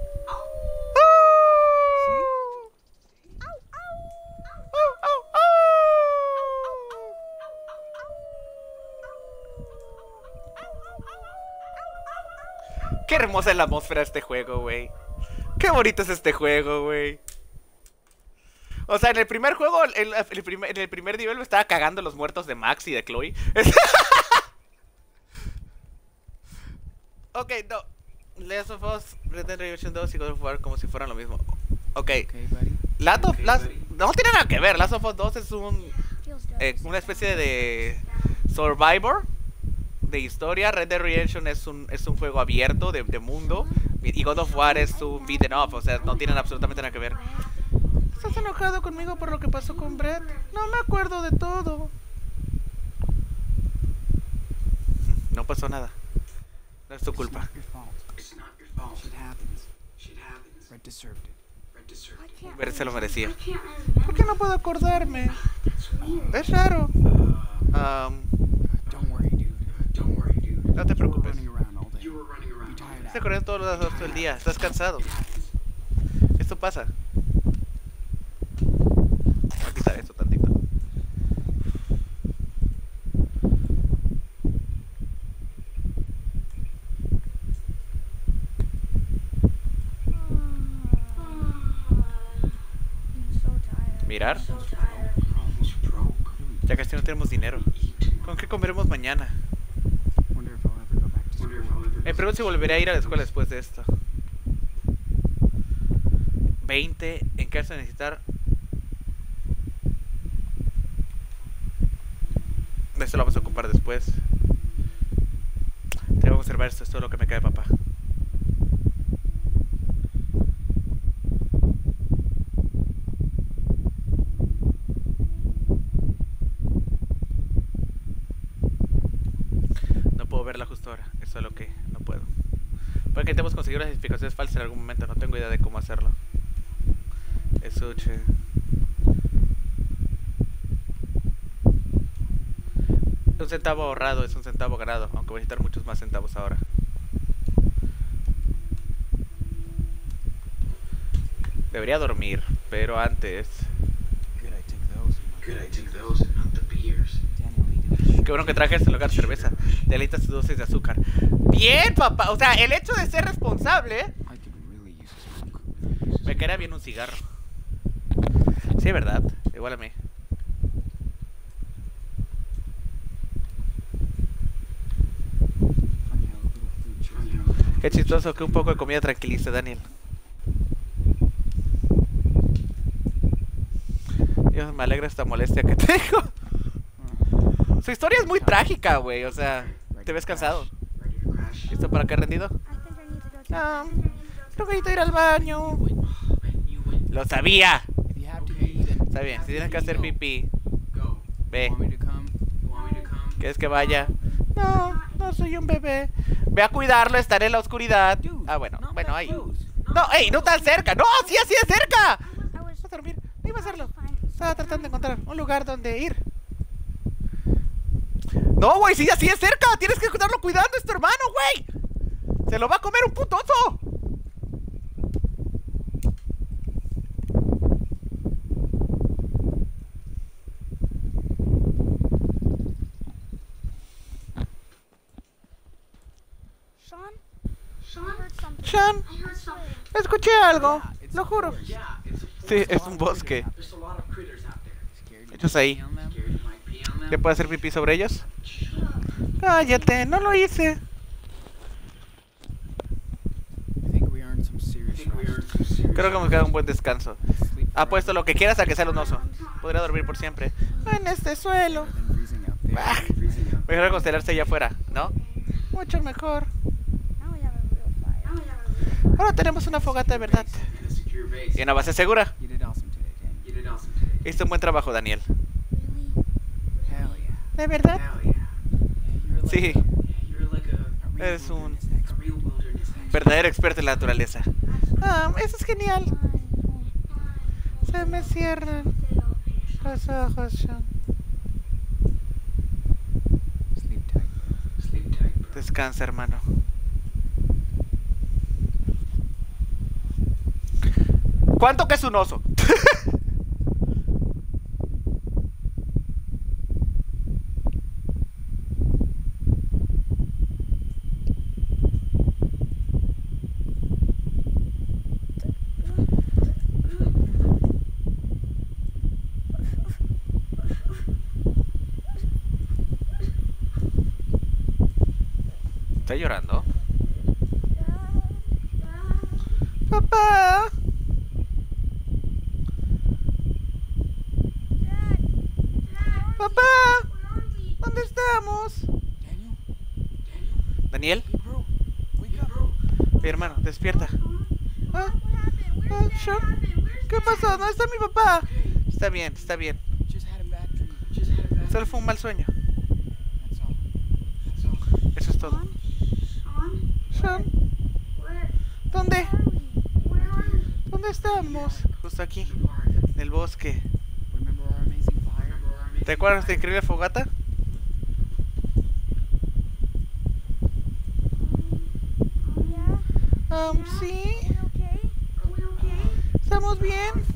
Qué hermosa es la atmósfera de este juego, güey. Qué bonito es este juego, güey. O sea, en el primer juego, en el primer nivel me estaba cagando los muertos de Max y de Chloe. Ok, no. Last of Us, Red Dead Redemption 2 y God of War como si fueran lo mismo. Ok. No tiene nada que ver. Last of Us 2 es una especie de Survivor de historia. Red Dead Redemption es un juego abierto de mundo. Y God of War es un beat 'em up. O sea, no tienen absolutamente nada que ver. ¿Estás enojado conmigo por lo que pasó con Brett? No me acuerdo de todo. No pasó nada. No es tu culpa. It's not your fault. Shit happens. Shit happens. Brett deserved it. Brett deserved it. Brett se lo merecía. I can't remember. ¿Por qué no puedo acordarme? Es raro. Don't worry, dude. Don't worry, dude. No te You were preocupes. running around all day. You were running around. You're tired Estás out. corriendo todos los días todo el día. Estás cansado. Esto pasa. Voy a quitar esto tantito. I'm so tired. Mirar. We're almost broke. Ya casi no tenemos dinero. Eat. ¿Con qué comeremos mañana? Wonder if I'll ever go back to Wonder if school. I'll ever Me pregunto si volveré a ir a la escuela después de esto. 20 en caso de necesitar. Esto lo vamos a ocupar después. Tengo que observar esto, es todo lo que me cae, papá. No puedo verla justo ahora, eso es lo que no puedo. Porque intentemos conseguir unas identificaciones falsas en algún momento, no tengo idea de cómo hacerlo. Esuche. Un centavo ahorrado es un centavo ganado, aunque voy a necesitar muchos más centavos ahora. Debería dormir, pero antes... Qué bueno que traje este lugar de cerveza. De alitas sus dosis de azúcar. Bien, papá. O sea, el hecho de ser responsable... Me caería bien un cigarro. Sí, ¿verdad? Igual a mí. Qué chistoso que un poco de comida tranquilice, Daniel. Dios, me alegra esta molestia que tengo. Su historia es muy trágica, güey. O sea, te ves cansado. ¿Listo para qué, rendido? No, creo que necesito ir al baño. Lo sabía. Está bien, si tienes que hacer pipí, ve. ¿Quieres que vaya? No, no soy un bebé. Ve a cuidarlo, estaré en la oscuridad. Ah, bueno, ahí. No, ey, no tan cerca. No, sí, así de cerca. Vas a dormir, no iba a hacerlo. Estaba tratando de encontrar un lugar donde ir. No, güey, sí, así de cerca. Tienes que estarlo cuidando, es tu hermano, güey. Se lo va a comer un puto oso. Sean, escuché algo, lo juro. Sí, es un bosque. Ellos ahí. ¿Qué puedo hacer pipí sobre ellos? Cállate, no lo hice. Creo que me queda un buen descanso. Apuesto lo que quieras a que sea un oso. Podría dormir por siempre en este suelo. Mejor constelarse allá afuera, ¿no? Mucho mejor. Ahora tenemos una fogata de verdad. Y una base segura. Hiciste un buen trabajo, Daniel. ¿De verdad? Sí. Eres un verdadero experto en la naturaleza. Ah, eso es genial. Se me cierran los ojos, Sean. Descansa, hermano. ¿Cuánto que es un oso? ¿Está llorando? Papá. Papá. ¿Dónde estamos? Daniel. Mi hermano, despierta. Sean, ¿qué pasó? ¿Dónde está mi papá? Está bien, está bien. Solo fue un mal sueño. Eso es todo. Sean, ¿dónde? ¿Dónde estamos? Justo aquí, en el bosque. ¿Te acuerdas de esta increíble fogata? Sí. ¿Estamos bien?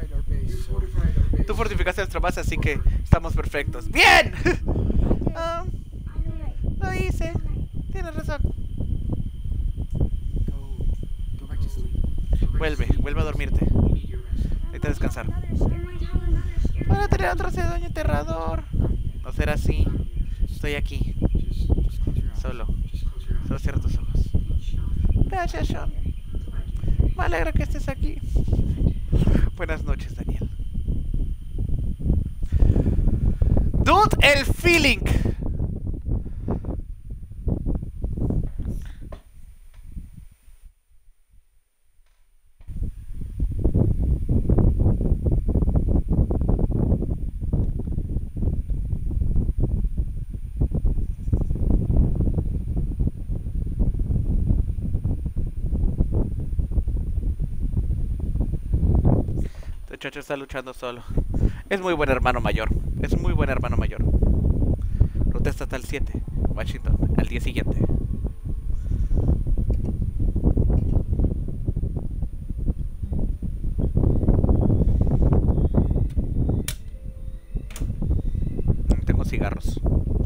Tú fortificaste nuestra base, así que estamos perfectos. ¡Bien! Lo hice. Tienes razón. Vuelve a dormirte. Vete a descansar. Van a tener otro sueño aterrador. No será así. Estoy aquí. Solo cierra tus ojos. Gracias, Sean. Me alegra que estés aquí. Buenas noches, Daniel. Dude, el feeling. Muchacho está luchando solo. Es muy buen hermano mayor. Es muy buen hermano mayor. Ruta estatal 7, Washington, al día siguiente. Tengo cigarros.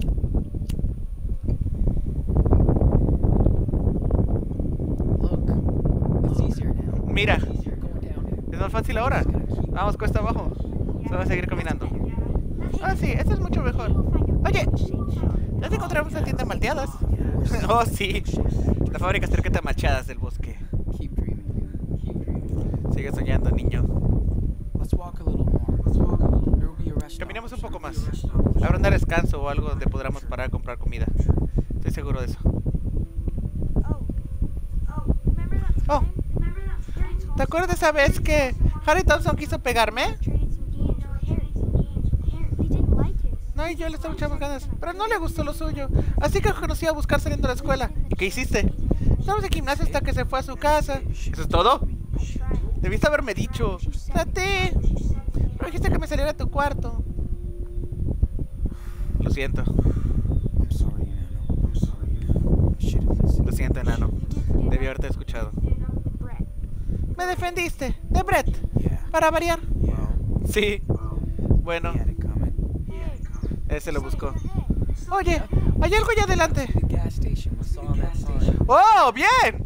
Mira, es más fácil ahora. Vamos, cuesta abajo. Solo seguir caminando. Ah, sí, esto es mucho mejor. Oye, ya te encontramos una tienda de malteadas. Oh, sí. La fábrica cerca de malteadas del bosque. Sigue soñando, niño. Caminemos un poco más. Habrá un descanso o algo donde podamos parar a comprar comida. Estoy seguro de eso. Oh, ¿te acuerdas de esa vez que Harry Thompson quiso pegarme? No, y yo le estaba echando ganas, pero no le gustó lo suyo. Así que conocí a buscar saliendo de la escuela. ¿Y qué hiciste? Estábamos en gimnasia hasta que se fue a su casa. ¿Eso es todo? Debiste haberme dicho. Traté. Pero dijiste que me saliera a tu cuarto. Lo siento. Lo siento, enano. Debí haberte escuchado. Me defendiste. De Brett. Para variar. Sí. Bueno. Ese lo buscó. Oye, hay algo allá adelante. ¡Oh, bien!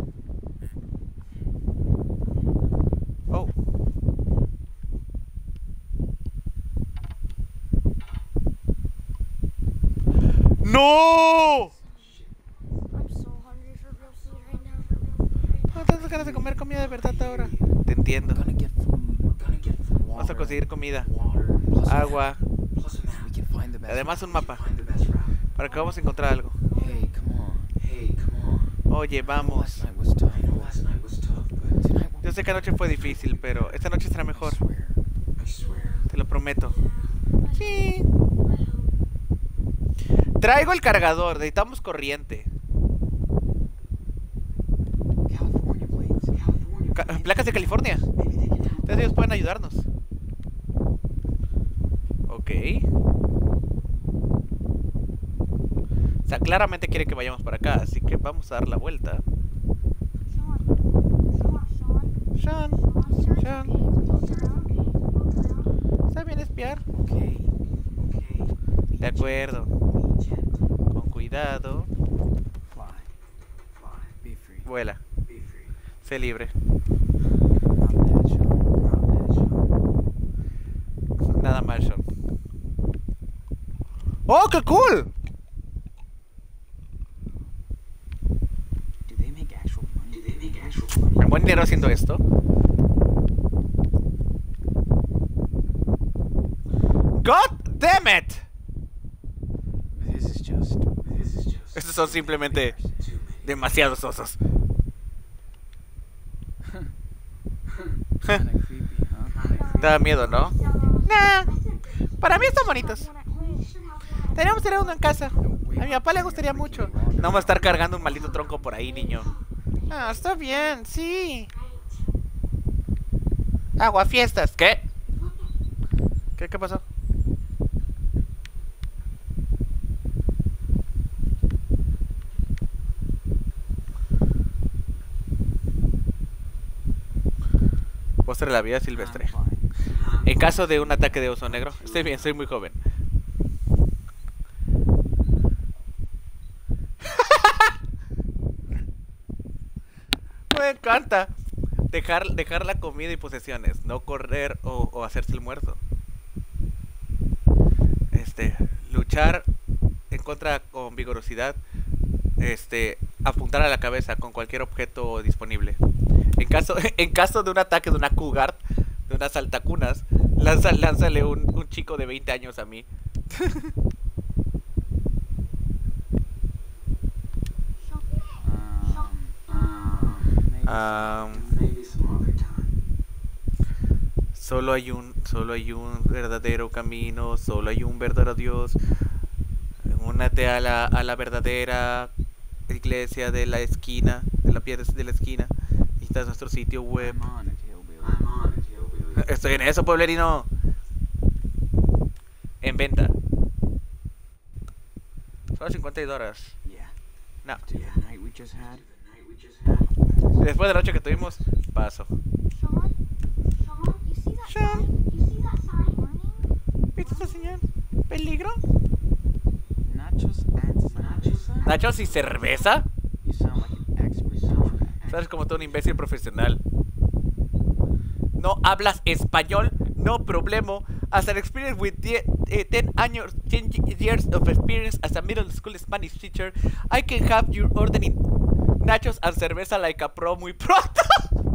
Oh. ¡No! No tengo ganas de comer comida de verdad ahora. Te entiendo. Vamos a conseguir comida, agua, además un mapa, para que vamos a encontrar algo. Oye, vamos. Yo sé que anoche fue difícil, pero esta noche será mejor. Te lo prometo. Sí. Traigo el cargador, necesitamos corriente. Placas de California. Entonces ellos pueden ayudarnos. Ok. O sea, claramente quiere que vayamos para acá, así que vamos a dar la vuelta. Sean. ¿Está bien espiar? De acuerdo. Con cuidado. Vuela. Sé libre. Nada mal, Sean. ¡Oh, qué cool! ¿Me buen dinero haciendo esto? God damn it! Estos son simplemente demasiados osos. Te da miedo, ¿no? Nah, para mí están bonitos. Teníamos que tener uno en casa. A mi papá le gustaría mucho. No vamos a estar cargando un maldito tronco por ahí, niño. Ah, está bien, sí. Aguafiestas, ¿qué? ¿Qué pasó? Póster de la vida silvestre. En caso de un ataque de oso negro. Estoy bien, soy muy joven. Me encanta. Dejar la comida y posesiones. No correr o hacerse el muerto. Luchar en contra con vigorosidad. Apuntar a la cabeza con cualquier objeto disponible. En caso de un ataque de una cougar, de unas saltacunas, lánzale un chico de 20 años a mí. Maybe some other time. Solo hay un verdadero camino, solo hay un verdadero Dios. Únete a la verdadera iglesia de la esquina, de la piedra de la esquina. Y está nuestro sitio web. I'm on it, hillbilly. I'm on it, hillbilly. Estoy en eso, pueblerino. En venta. Solo $50. Yeah. No. After the night we just had. The night we just had. Después de la noche que tuvimos, paso. Sean? Sean? You see that Sean? sign? You see that sign? Warning? ¿Viste esa señal? ¿Peligro? Nachos and cerveza? ¿Nachos y cerveza? You sound like an expert soundtrack. Sabes como todo un imbécil profesional. ¿No hablas español? No problema. As an experience with 10 years of experience as a middle school Spanish teacher, I can have you ordering nachos and cerveza like a pro muy pronto.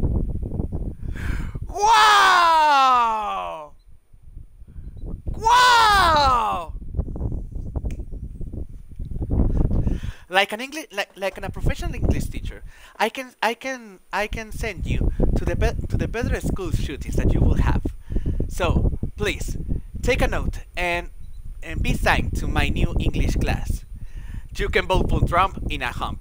¡Wow! ¡Wow! Like an English, like a professional English teacher, I can send you to the better school shootings that you will have. So please take a note and be signed to my new English class. You can vote for Trump in a hump.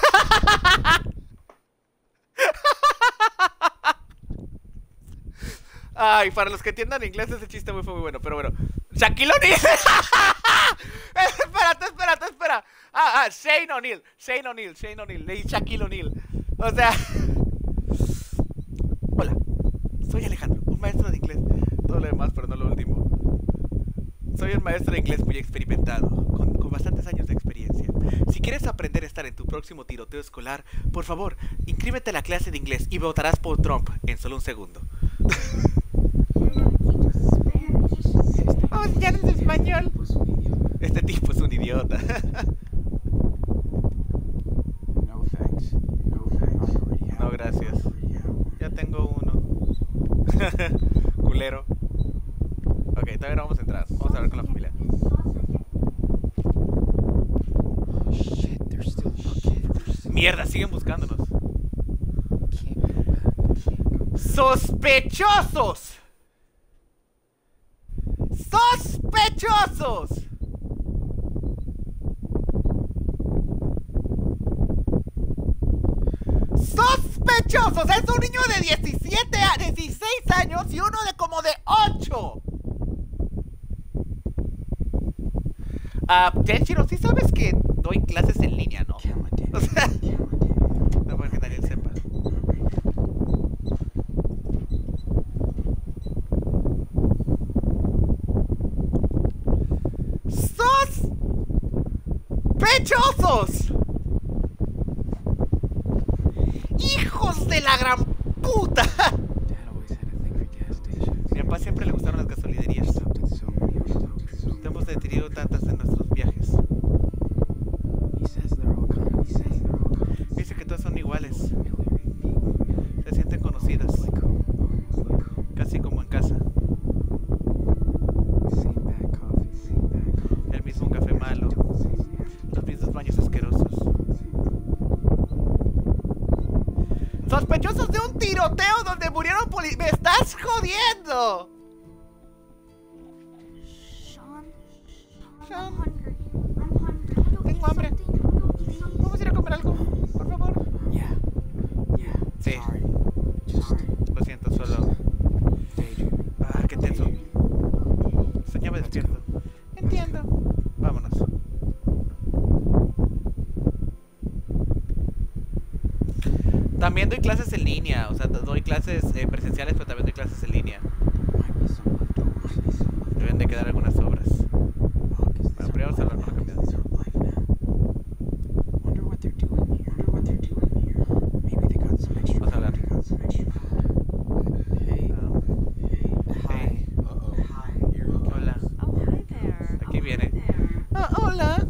Ay, para los que entiendan inglés ese chiste fue muy bueno, pero bueno. Shaquille O'Neal. Espera. Shane O'Neal. Leí Shaquille O'Neal. O sea. Hola, soy Alejandro, un maestro de inglés. Todo lo demás, pero no lo último. Soy un maestro de inglés muy experimentado, con bastantes años de experiencia. Si quieres aprender a estar en tu próximo tiroteo escolar, por favor, inscríbete a la clase de inglés y votarás por Trump en solo un segundo. Vamos a enseñarles español. Este tipo es un idiota. No thanks. No thanks. I already have. No, gracias. Ya tengo uno. Culero. Ok, todavía no vamos a entrar. Vamos a hablar con la familia. Shit, they're still looking. Mierda, siguen buscándonos. Can't go back. ¡Sospechosos! ¡Sospechosos! ¡Sospechosos! Es un niño de 16 años y uno de como de 8. Tenshiro, sí sabes que doy clases en línea, ¿no? Kill my O dick. sea, no puedo que nadie sepa. ¡Sospechosos! ¡Hijos de la gran puta! Dad always had a thing for gas stations. Mi papá siempre le gustaron las gasolinerías. Stopped at so many of those. Hemos detenido tantas en nuestros viajes. He says they're all kind of the same. Dice que todas son iguales. Familiar. Se sienten conocidas. Like home. Casi como en casa. Same bad coffee. El mismo café malo. Los mismos baños asquerosos. ¡Sospechosos de un tiroteo donde murieron policías! ¡Me estás jodiendo! Sean? Sean. I'm hungry. I'm hungry. How do I Tengo eat hambre. something? Please. Vamos a ir a comer algo, por favor. Yeah. Yeah. Sí. Sorry. Just Lo siento, solo. daydreaming. Qué tenso. Soñaba despierto. Entiendo. Vámonos. También doy clases en línea. O sea, doy clases presenciales, pero también doy clases en línea. Might be some leftovers. Deben de quedar algunas obras. Fuck, is this Bueno, primero vamos a hablar con la camioneta. Wonder what they're doing here. Maybe they got some extra. Vamos a hablar. Hey. Hey. Hi. Hola. Oh, hi there. Aquí viene. Hi there. Hola.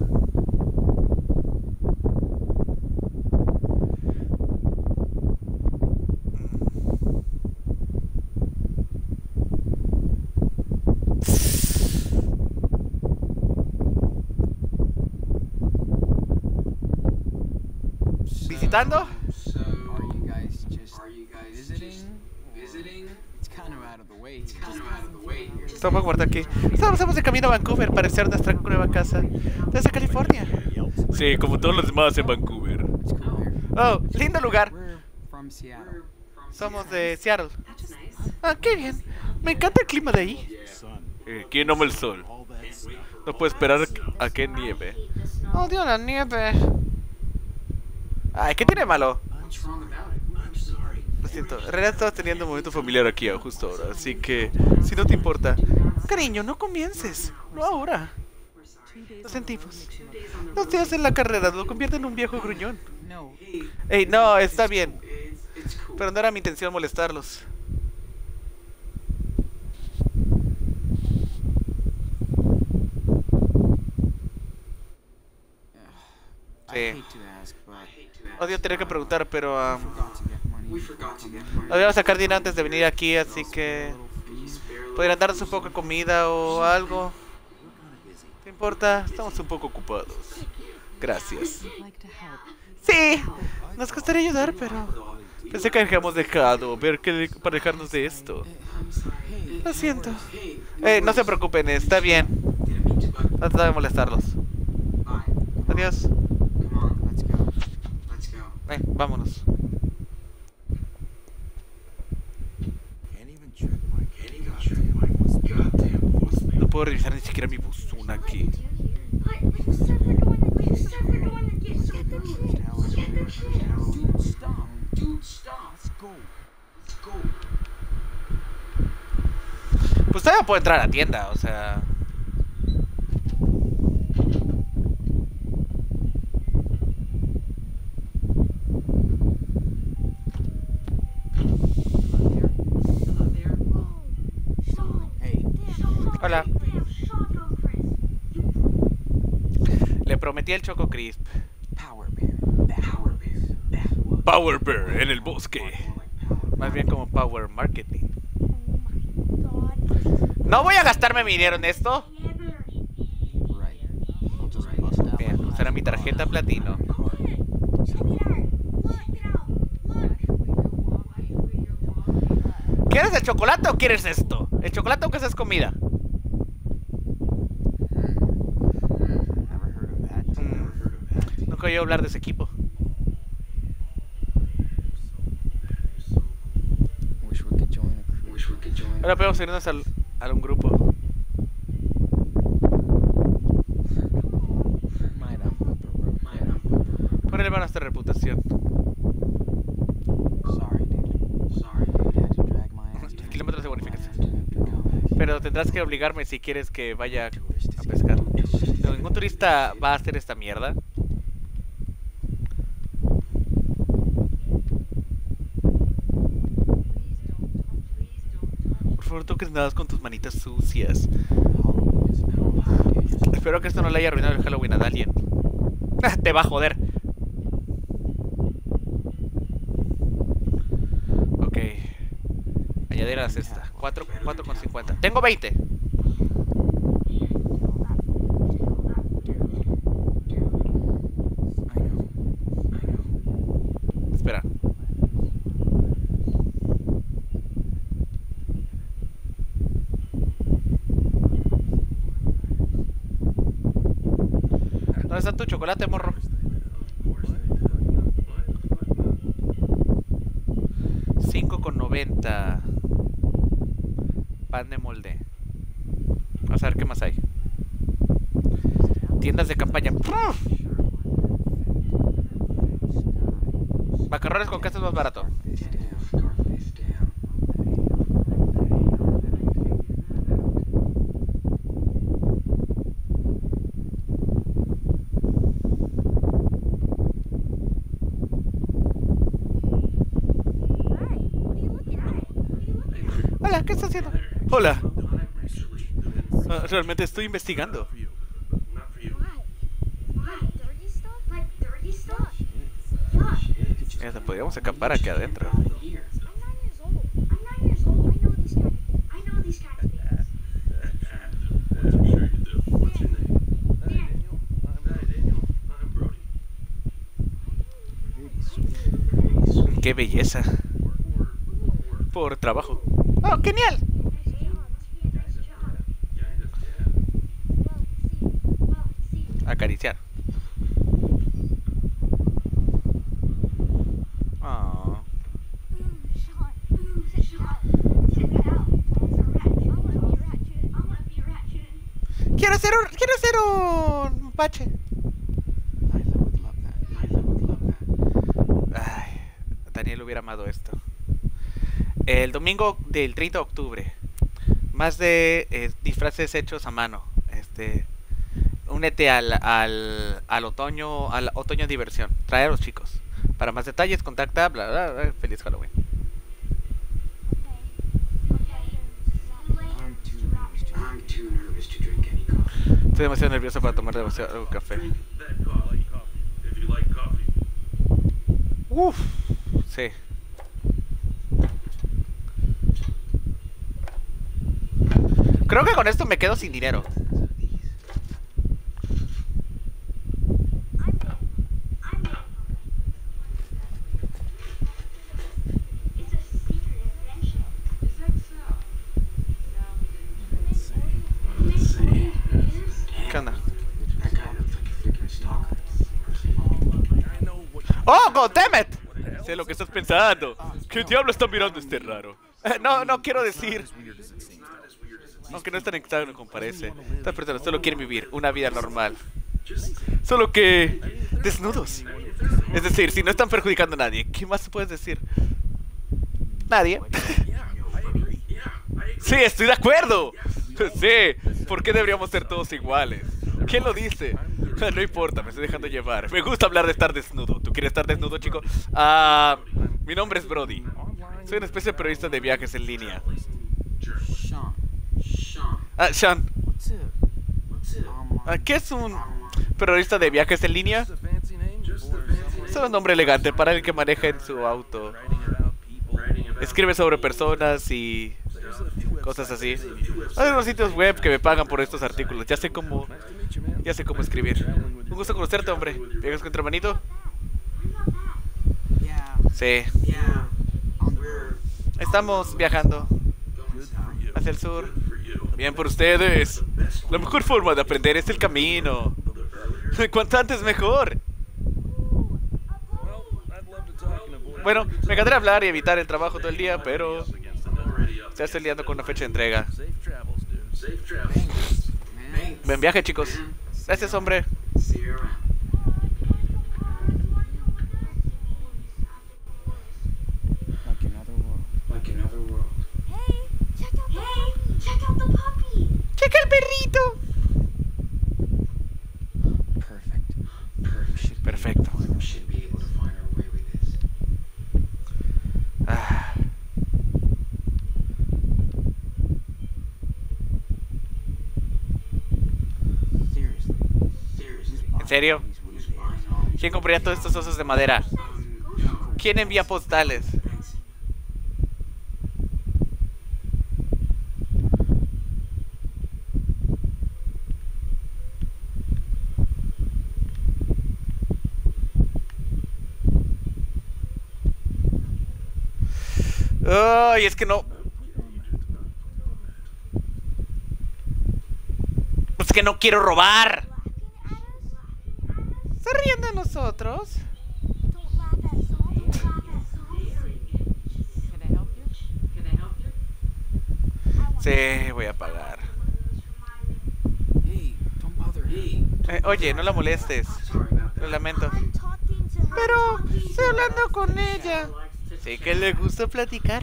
¿Disfrutando? So, are you guys just visiting? It's kind of out of the way. Está un poco muerto aquí. Estamos de camino a Vancouver para hacer nuestra nueva casa desde California. Sí, como todos los demás en Vancouver. It's cool here. Oh, lindo lugar. We're from Seattle. Somos de Seattle. Ah, qué bien. Me encanta el clima de ahí. ¿Quién ama el sol? No puedo esperar a que nieve. Odio la nieve. Ay, ¿qué tiene de malo? Lo siento, en realidad estaba teniendo un momento familiar aquí justo ahora, así que si no te importa. Cariño, no comiences. No ahora. Lo sentimos. 2 días en la carrera lo convierte en un viejo gruñón. No. Ey, no, está bien. Pero no era mi intención molestarlos. I hate to ask, but Odio tener que preguntar, pero forgot to get money. habíamos sacar dinero antes de venir aquí, así que podrían darnos un poco de comida o algo. ¿Te importa? Estamos un poco ocupados. Gracias. Sí, nos gustaría ayudar, pero pensé que habíamos dejado ver que para dejarnos de esto. Lo siento. No se preocupen, está bien. No trataba de molestarlos. Adiós. Vámonos. No puedo revisar ni siquiera mi buzón aquí. Pues todavía puedo entrar a la tienda, o sea. Hola. Le prometí el Choco Crisp. Power Bear en el bosque. Más bien como Power Marketing. No voy a gastarme mi dinero en esto. Bien, usaré mi tarjeta platino. ¿Quieres el chocolate o quieres esto? El chocolate, aunque sea es comida. Nunca oí hablar de ese equipo. Ahora podemos irnos a un grupo. Ponele mano a esta reputación. Kilómetros de bonificación. Pero tendrás que obligarme si quieres que vaya a pescar. No, ningún turista va a hacer esta mierda. Por favor, toques nada con tus manitas sucias. Espero que esto no le haya arruinado el Halloween a alguien. Te va a joder. Ok. Añadir a la cesta. 4,50. Tengo 20. Espera. ¿Dónde está tu chocolate, morro? $5,90. Pan de molde. Vamos a ver qué más hay. Tiendas de campaña. Macarrones con queso es más barato. Hola, ¿qué estás haciendo? Hola. Realmente estoy investigando. Podríamos acampar aquí adentro. ¡Qué belleza! Por trabajo. ¡Oh, genial! Acariciar. Oh. Quiero ser un bache. Lila would love that. Lila would love that. Ay, Daniel hubiera amado esto. El domingo del 30 de octubre. Más de disfraces hechos a mano. Únete al otoño diversión. Trae a los chicos. Para más detalles, contacta, bla, bla, bla. Feliz Halloween. I'm too nervous to drink any coffee. Estoy demasiado nervioso para tomar demasiado café. Uff, sí. Creo que con esto me quedo sin dinero. ¿Qué onda? That guy looks like a freaking stalker. ¡Oh, goddammit! Sé lo que estás pensando. ¿Qué diablo está mirando este raro? No quiero decir. Aunque no es tan extraño como parece. Estas personas solo quieren vivir una vida normal. Solo que... desnudos. Es decir, si no están perjudicando a nadie, ¿qué más puedes decir? Nadie. Sí, estoy de acuerdo. Sí, ¿por qué deberíamos ser todos iguales? ¿Quién lo dice? No importa, me estoy dejando llevar. Me gusta hablar de estar desnudo. ¿Tú quieres estar desnudo, chico? Mi nombre es Brody. Soy una especie de periodista de viajes en línea. Sean. ¿Qué es un periodista de viajes en línea? Es un nombre elegante para el que maneja en su auto. Escribe sobre personas y cosas así. Hay unos sitios web que me pagan por estos artículos. Ya sé cómo escribir. Un gusto conocerte, hombre. ¿Viajas con tu hermanito? Sí. Estamos viajando hacia el sur. Bien por ustedes. La mejor forma de aprender es el camino. Cuanto antes mejor. Bueno, me encantaría hablar y evitar el trabajo todo el día, pero ya estoy liando con una fecha de entrega. Buen viaje, chicos. Gracias, hombre. ¡Checa el perrito! Perfecto. ¿En serio? ¿Quién compraría todos estos osos de madera? ¿Quién envía postales? Ay, es que no. Es que no quiero robar. ¿Se ríen de nosotros? Sí, voy a pagar. Oye, no la molestes. Lo lamento. Pero estoy hablando con ella. Sí que le gusta platicar.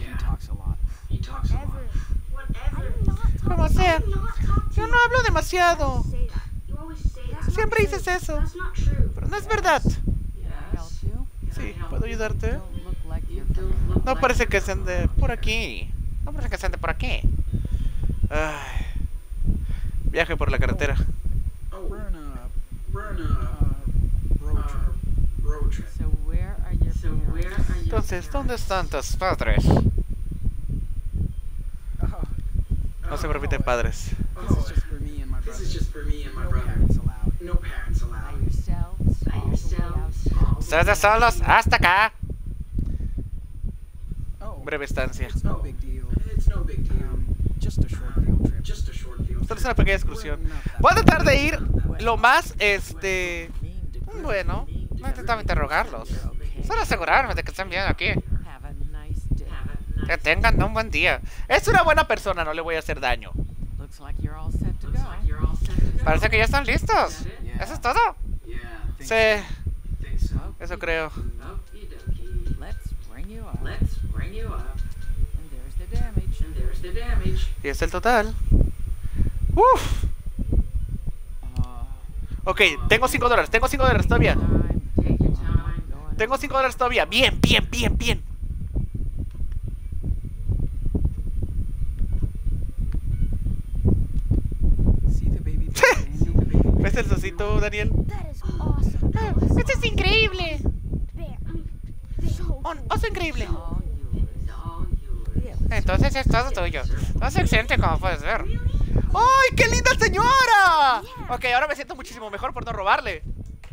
Como sea. Yo no hablo demasiado. Siempre dices eso. Pero no es verdad. Sí, ¿puedo ayudarte? No parece que se ande por aquí. No parece que se ande por aquí. Ay. Viaje por la carretera. Entonces, ¿dónde están tus padres? No se permiten padres. Ustedes solos hasta acá. Breve estancia. It's no big deal. It's no big deal. Just a short field trip. Just a short field. Solo es una pequeña excursión. Voy a tratar de ir lo más, bueno, no intentaba interrogarlos. Solo asegurarme de que están bien aquí. Have a nice day. Que tengan un buen día. Es una buena persona, no le voy a hacer daño. Looks like you're all set to go. Parece que ya están listos. Yeah. ¿Eso es todo? Yeah. Sí, I think so. eso creo. Okie dokie. Let's bring you up. Let's bring you up. And there's the damage. And there's the damage. Y es el total. Uf. Ok, tengo $5. Tengo $5 todavía. Take your time. Tengo $5 todavía. Bien, bien, bien, bien. See the baby bird, Daniel? ¿Ves el socito, Daniel? That is awesome. ¡Esto es increíble! Bear. So Un oso increíble. All yours. Entonces es todo tuyo. No es excelente como puedes ver. ¡Ay, qué linda señora! Ok, ahora me siento muchísimo mejor por no robarle.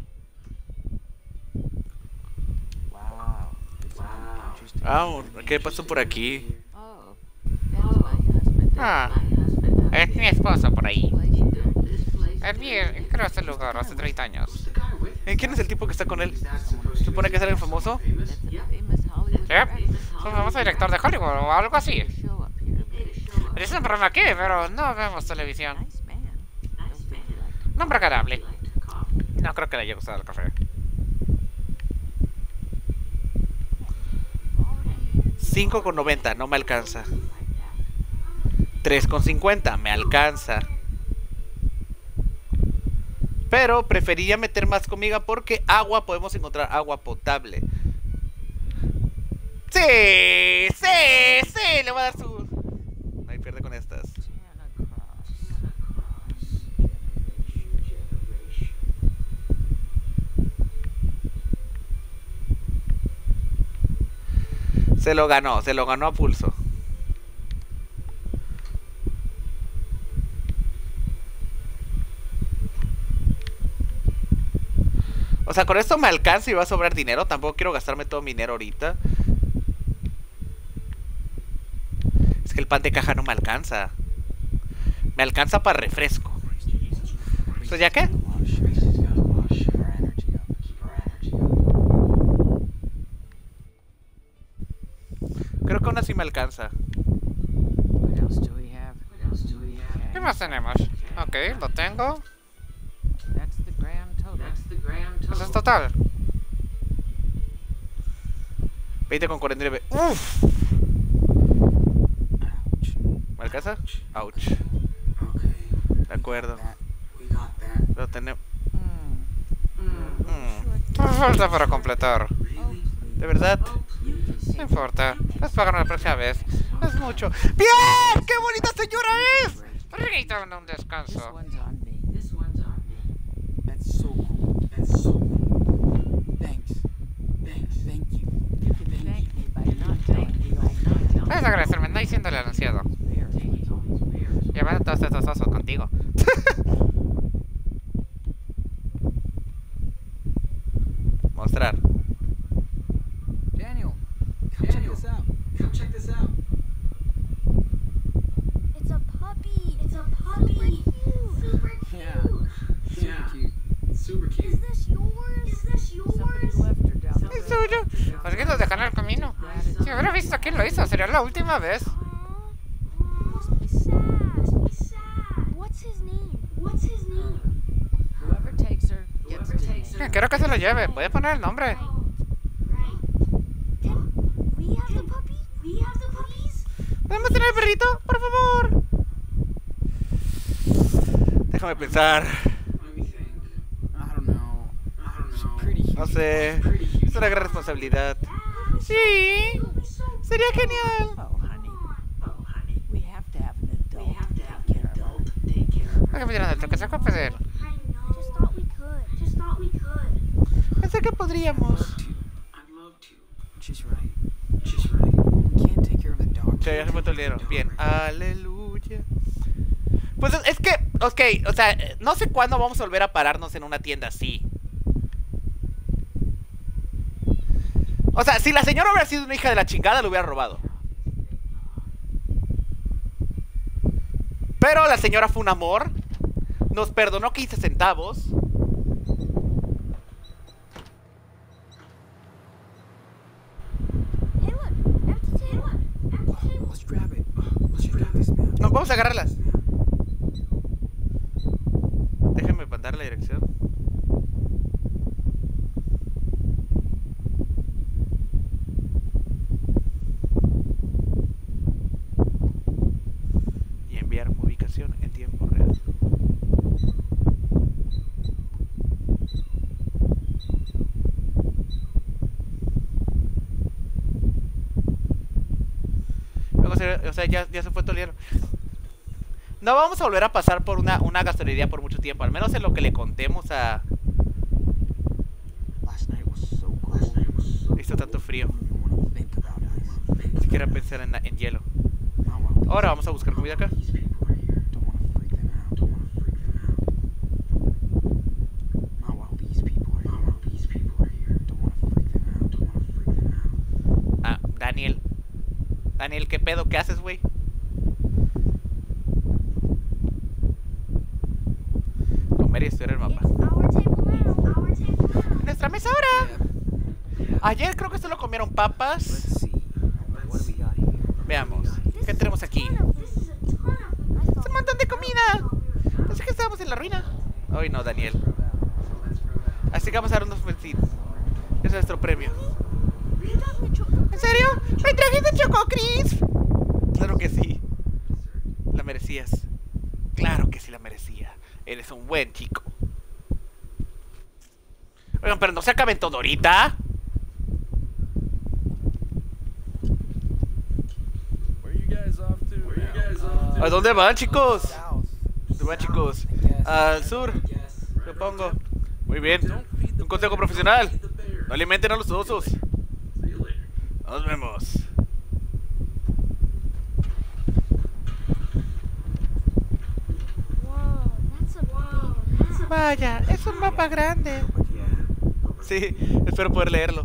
Wow. Wow. Interesting. Ah, ¿qué pasó por aquí? Oh, that's my husband. Ah, es mi esposo por ahí. Place you go. Es mi, creo este lugar hace 30 años. The guy with ¿Quién es el tipo que está con él? Is that supposed ¿Se to supone be que es alguien famoso? famous? That's a Yeah. famous Hollywood ¿Sí? director. Es un famoso director de Hollywood o algo así. Show up here. Es un programa aquí, pero no vemos televisión. Nice man. Don't think you like Un hombre agradable. No creo que le haya gustado el café. 5,90, no me alcanza. 3,50, me alcanza. Pero preferiría meter más comida porque agua, podemos encontrar agua potable. Sí, sí, sí, le voy a dar su... Ahí pierde con estas. Santa Claus. Se lo ganó a pulso. O sea, con esto me alcanza y va a sobrar dinero. Tampoco quiero gastarme todo mi dinero ahorita. Es que el pan de caja no me alcanza. Me alcanza para refresco. ¿Pues ya qué? Wash. We just gotta wash. Keep our energy up. Keep our energy up. Creo que aún así me alcanza. What else do we have? What else do we have? ¿Qué más tenemos? Ok, lo tengo. That's the grand total. That's the grand Eso es total. total. 20,49. ¡Uf! Ouch. ¿Me alcanza? Ouch. Okay. De acuerdo. We got that. Lo tenemos. Mm. Falta para completar. Really? De verdad. Oh, please. No importa. Las pagarán la próxima vez. Es mucho. ¡Bien! ¡Qué bonita señora es! Necesitan un This descanso. one's on me. This one's on me. That's so cool. That's so cool. Thanks. Thanks. Thank you. You can thank me by not telling the old man. Puedes agradecerme, no diciéndole al anunciado. Bear. Taking all these bears. Llevando todos estos osos contigo. Mostrar. Daniel, come check Daniel. this out. Come check this out. it's a puppy. It's a puppy. Super cute. Yeah. Super Yeah. cute. Super Is cute. this yours? Is this Somebody yours? left her down the Es road. suyo. ¿Por qué nos dejan el camino? Si hubiera visto quién lo hizo, sería la última vez. Must be sad. What's his name? What's his name? Whoever takes her gets Whoever the takes name. her. Quiero que se lo lleve. Puede poner el nombre. Right. Can we have the puppy? We have the puppies? ¿Podemos tener el perrito? Por favor. Déjame pensar. Let me think. I don't know. I don't It's know. pretty huge. No sé. Pretty huge. Es una gran responsabilidad. Sí. Sería genial. Oh, honey. Oh, honey. We have to have an adult. We have to have take an care of her. adult take care of her. Hay que pedir a que se ocupe de él. I know. Just thought we could. Just thought we could. Pensé que podríamos. I'd love to. She's right. She's right. We can't take care of a dog. Sí, ya se puesto el dinero. Bien. Aleluya. Pues es que, ok, o sea, no sé cuándo vamos a volver a pararnos en una tienda así. O sea, si la señora hubiera sido una hija de la chingada, lo hubiera robado. Pero la señora fue un amor. Nos perdonó 15 centavos. Hey, look, empty table. Empty table. Let's grab it. Let's grab this, man. No, vamos a agarrarlas. Déjenme mandar la dirección. Y enviar mi ubicación en tiempo real. O sea, ya se fue todo el dinero. No vamos a volver a pasar por una gasolinería por mucho tiempo. Al menos en lo que le contemos a... Last night was so cold. Hizo tanto frío. I don't even want to think about ice. Ni siquiera pensar en hielo. Not while these- Ahora vamos a buscar comida acá. These people are here. Don't want to freak them out. Don't want to freak them out. Not while these people are Not here. while these people are here. Don't want to freak them out. Don't want to freak them out. Ah, Daniel. Daniel, ¿qué pedo? ¿Qué haces, güey? Comer y estudiar el mapa. It's our table now. Our table now. ¡Nuestra mesa ahora! Ayer creo que solo comieron papas. Let's see. What do we got here? Veamos. ¿Qué tenemos aquí? This is a ton of them. ¡Es un montón de comida! Pensé que estábamos en la ruina. Hoy no, Daniel. Así que vamos a dar unos besitos. Es nuestro premio. ¿En serio? ¡Me trajiste Choco Crisp! Claro que sí. La merecías. Claro que sí la merecía. Eres un buen chico. Oigan, pero no se acaben todo ahorita. ¿A dónde van, chicos? South. ¿Dónde van, chicos? Al sur, supongo. Muy bien. Un consejo profesional. No alimenten a los osos. Nos vemos. Whoa, that's a big map. Vaya, es un mapa grande. But yeah. Sí, espero poder leerlo.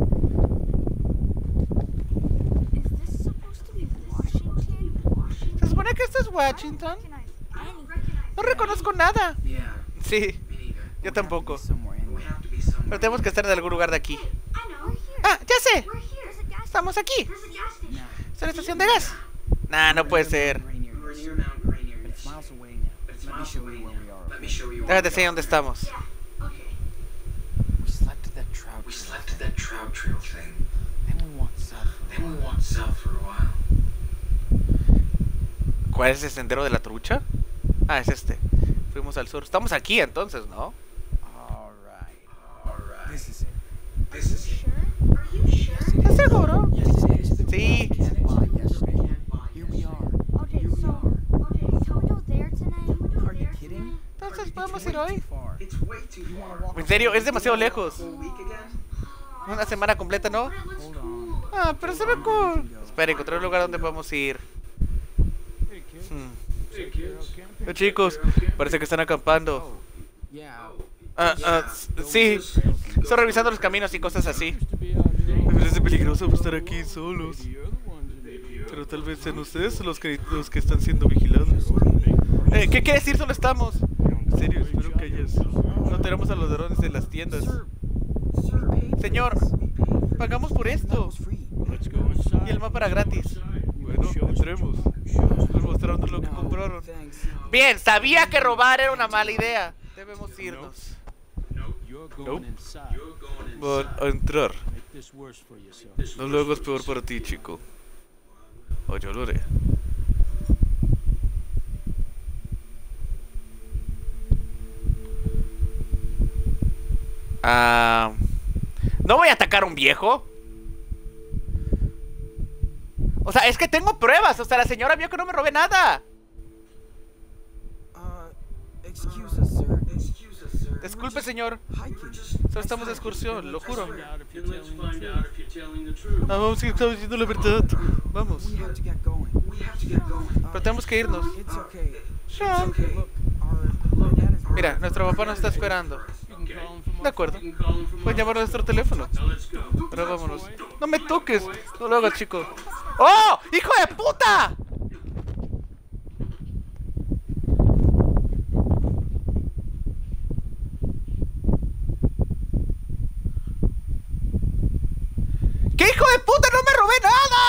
Is this supposed to be Washington? Se supone que esto es Washington. No reconozco nada. Yeah, Sí, me neither. yo tampoco. Somewhere in We there. have to be somewhere. Pero tenemos que estar en algún lugar de aquí. I know. We're here. ¡Ah, ya sé! We're here. There's a gas Estamos aquí. There's a gas station. Nah. ¿Es una estación de gas? Nah, no puede ser. Rainier. We're near Mount Rainier. But it's miles away now. But it's Let me miles show away you where we now. are. Let me show you where Déjate we enseñar are. dónde estamos. Okay. We slept at that trout We trail slept at thing. that trout trail thing. Then we walked south for a Then we while. walked south for a while. ¿Cuál es el sendero de la trucha? Ah, es este. Fuimos al sur. Estamos aquí entonces, ¿no? All right. All right. This is it. This is it. Sure? Are you sure? Yes, it ¿Estás is. seguro? Yes, it is. Sí. Can't lie yesterday. Can't buy Here we are. Okay, so can we go there tonight? Are you kidding? Entonces podemos It's ir way hoy. too far. It's way too You wanna far. walk En serio, a es demasiado whole lejos. Whole week again? Una semana completa, ¿no? Hold on. Ah, pero se ve cool. Espera, encontré un lugar donde podemos ir. Chicos, parece que están acampando. Oh, yeah. Sí. Estoy revisando los caminos y cosas así. Me parece peligroso estar aquí solos. Pero tal vez sean ustedes los que están siendo vigilados. ¿Qué quiere decir solo estamos? En serio, espero que hayas... No tenemos a los ladrones de las tiendas. Señor, pagamos por esto. Y el mapa era gratis. Bueno, entremos. Nos mostraron lo que compraron. Thanks. Bien, sabía que robar era una mala idea. Debemos irnos. Nope. Van a entrar. No lo hagas peor para ti, chico. O yo lo haré. No voy a atacar a un viejo. O sea, es que tengo pruebas. O sea, la señora vio que no me robé nada. Excuse us, sir. Excuse us, sir. Disculpe, señor. Hiking. Solo estamos de excursión, lo juro. And let's find out if you're telling the truth. Vamos, que estamos diciendo la verdad. Vamos. We have to get going. We have to get going. Pero tenemos que irnos. It's okay. Sean. Okay. Look, our dad is Mira, nuestro papá nos está esperando. Okay. De acuerdo. You can call him from Puedes llamar a nuestro teléfono. Now let's go. Ahora vámonos. No me toques. No lo hagas, chico. ¡Oh! ¡Hijo de puta! ¡Hijo de puta, no me robé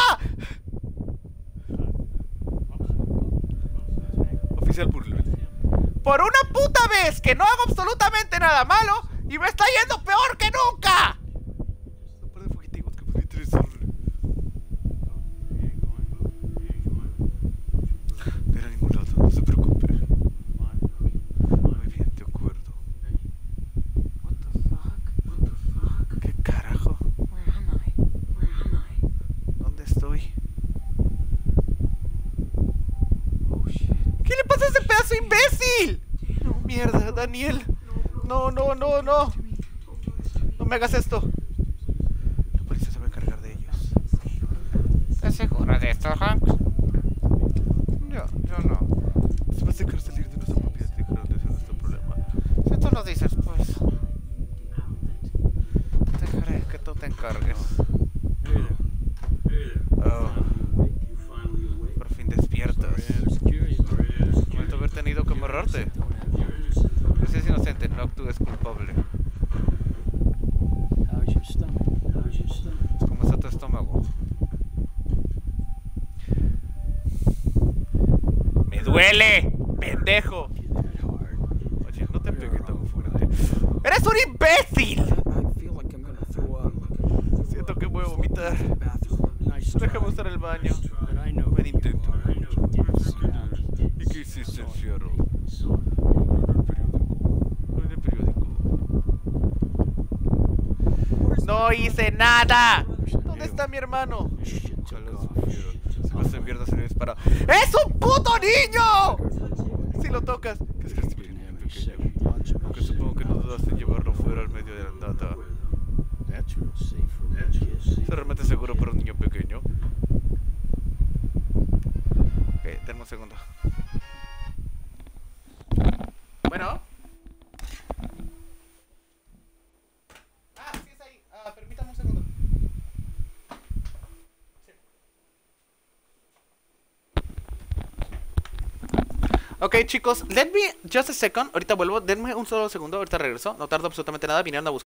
nada! Oficial Burley. Por una puta vez que no hago absolutamente nada malo y me está yendo peor que nunca. Un par de fugitivos que podría interesarle. No era a ningún lado, no se preocupe. Muy bien, de acuerdo. ¿Qué carajo? ¿Dónde estoy? ¿Qué le pasa a ese pedazo imbécil? Mierda, Daniel. No, no, no, no. No me hagas esto. La policía se va a encargar de ellos. ¿Estás segura de esto, Hank? Yo no. Se va a sacar salir de nuestra propiedad y dejar de ser nuestro problema. Si tú lo dices, pues dejaré que tú te encargues. Oh. Por fin despiertas. Lamento haber tenido que amarrarte. No seas inocente, no actúes culpable. ¿Cómo está tu estómago? ¡Me duele! ¡Pendejo! Oye, no te pegué tan fuerte. ¡Eres un imbécil! Siento que voy a vomitar. Déjame usar el baño. Buen intento. ¿Y qué hiciste, encierro? En el periódico. ¡No hice nada! ¿Dónde está mi hermano? Ojalá supiera. Si vas en mierda se le dispara. ¡Es un puto niño! Si lo tocas. ¿Qué es este niño pequeño? Aunque supongo que no dudaste en llevarlo fuera al medio de la nada. ¿Es realmente seguro para un niño pequeño? Ok, denme un segundo. Bueno. Sí es ahí. Permítame un segundo. Sí. Ok, chicos, let me just a second. Ahorita vuelvo. Denme un solo segundo. Ahorita regreso. No tardo absolutamente nada. Vinieron a buscar.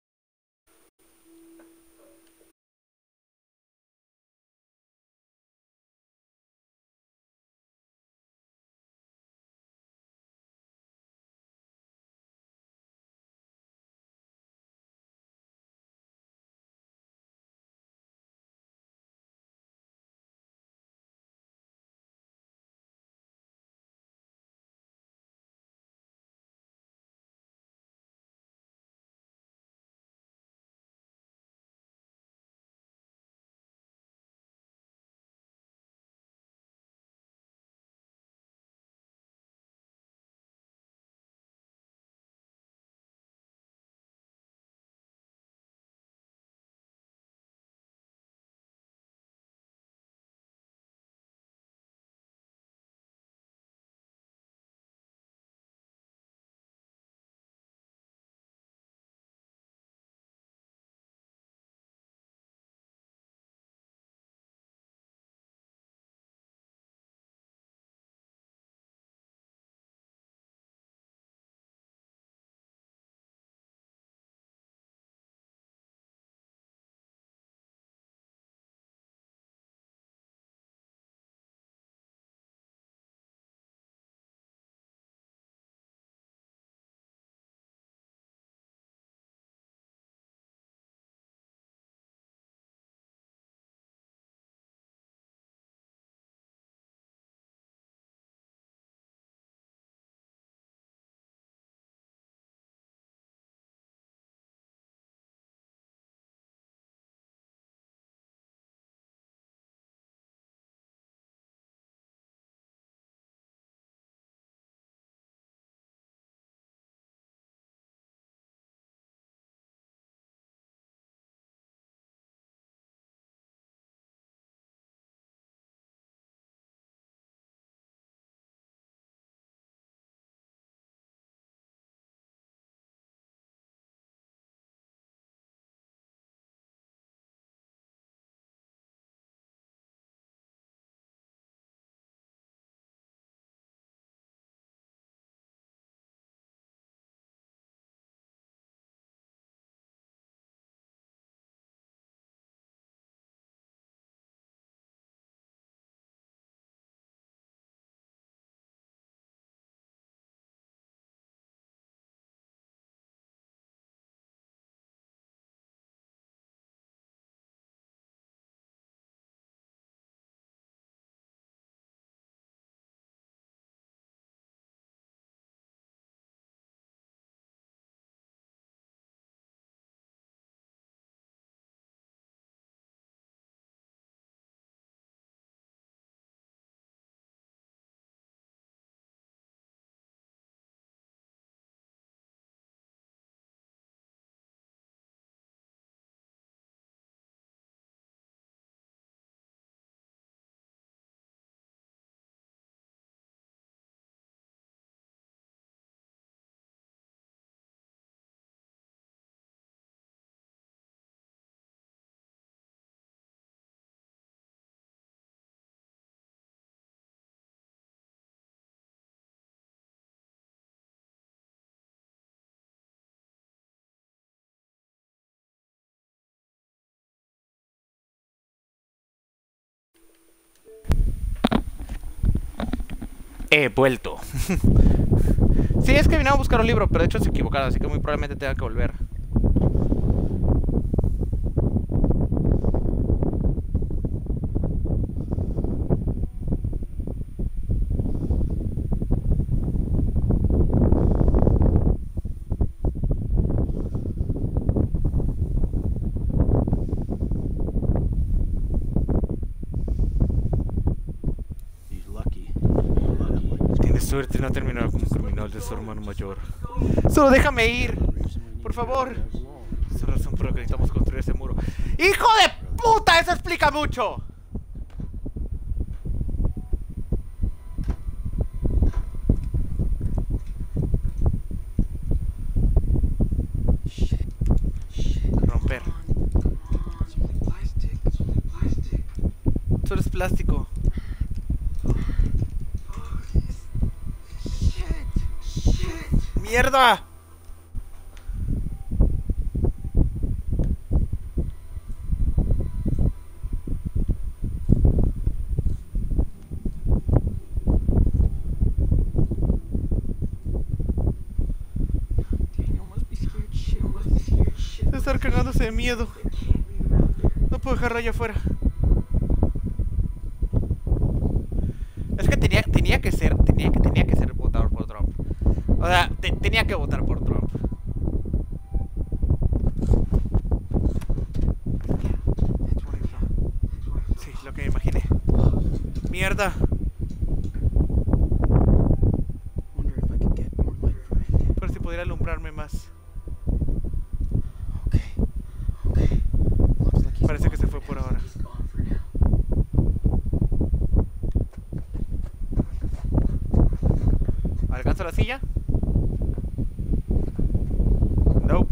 He vuelto. Sí, es que vine a buscar un libro, pero de hecho se equivocaron, así que muy probablemente tenga que volver. Suerte, no ha terminado como criminal de su hermano mayor. Solo déjame ir, por favor. Esa es la razón por la que necesitamos construir ese muro. ¡Hijo de puta! Eso explica mucho. Romper. Solo es plástico. ¡Mierda! Debe estar cagándose de miedo. No puedo dejarlo allá afuera. Es que tenía que ser votador por Trump. O sea, tenía que votar por Trump. Sí, lo que me imaginé. Mierda. Pero si pudiera alumbrarme más. Parece que se fue por ahora. ¿Alcanzo la silla? Nope.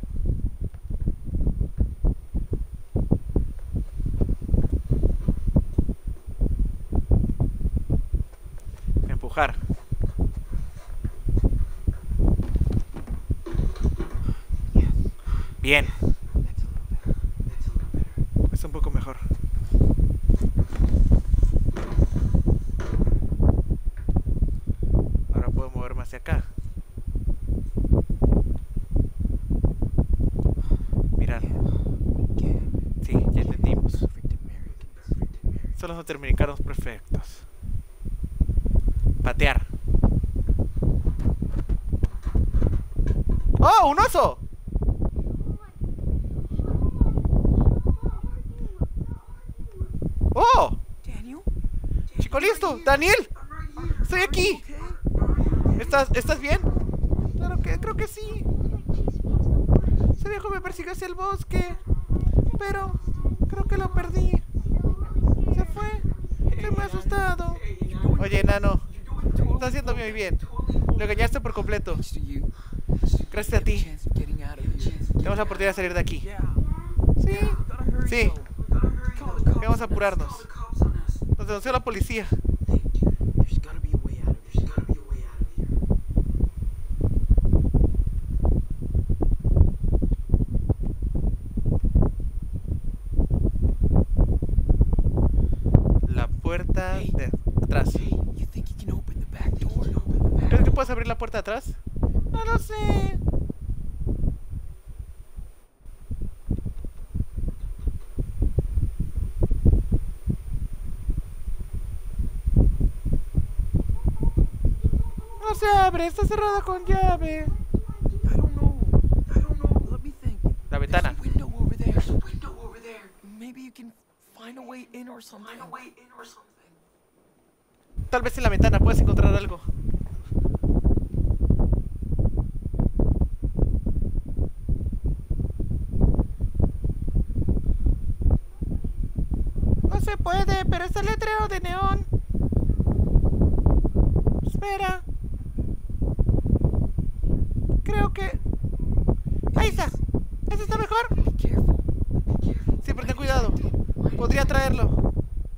Empujar. Bien. Es un poco mejor. Ahora puedo moverme hacia acá. Mirad. Sí, ya entendimos. Son los norteamericanos perfectos. Patear. ¡Oh, un oso! ¡Oh! Chico, listo. ¡Daniel! ¡Estoy aquí! ¿Estás bien? Claro que creo que sí. Ese viejo me persiguió hacia el bosque, pero creo que lo perdí. Se fue. Estoy muy asustado. Oye, enano, estás haciendo muy bien. Lo engañaste por completo. Gracias a ti tenemos la oportunidad de salir de aquí. Sí, sí. Vamos a apurarnos. Nos denunció la policía. La puerta de atrás. ¿Crees que puedes abrir la puerta de atrás? No lo sé. No se abre, está cerrada con llave. La ventana. Tal vez en la ventana puedes encontrar algo. No se puede, pero está el letrero de neón. Espera. Creo que... ¡Ahí está! ¿Eso está mejor? Sí, pero ten cuidado. Podría traerlo.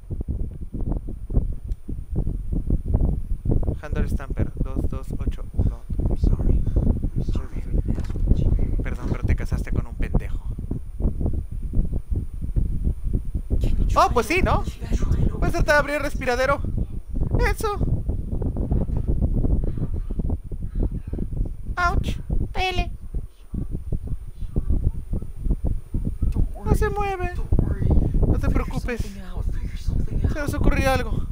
Handler Stamper 2281. Perdón, pero te casaste con un pendejo. Oh, pues sí, ¿no? ¿Puedes tratar de abrir el respiradero? Eso. Ouch. Pele. No se mueve. No te preocupes. Se nos ocurrió algo.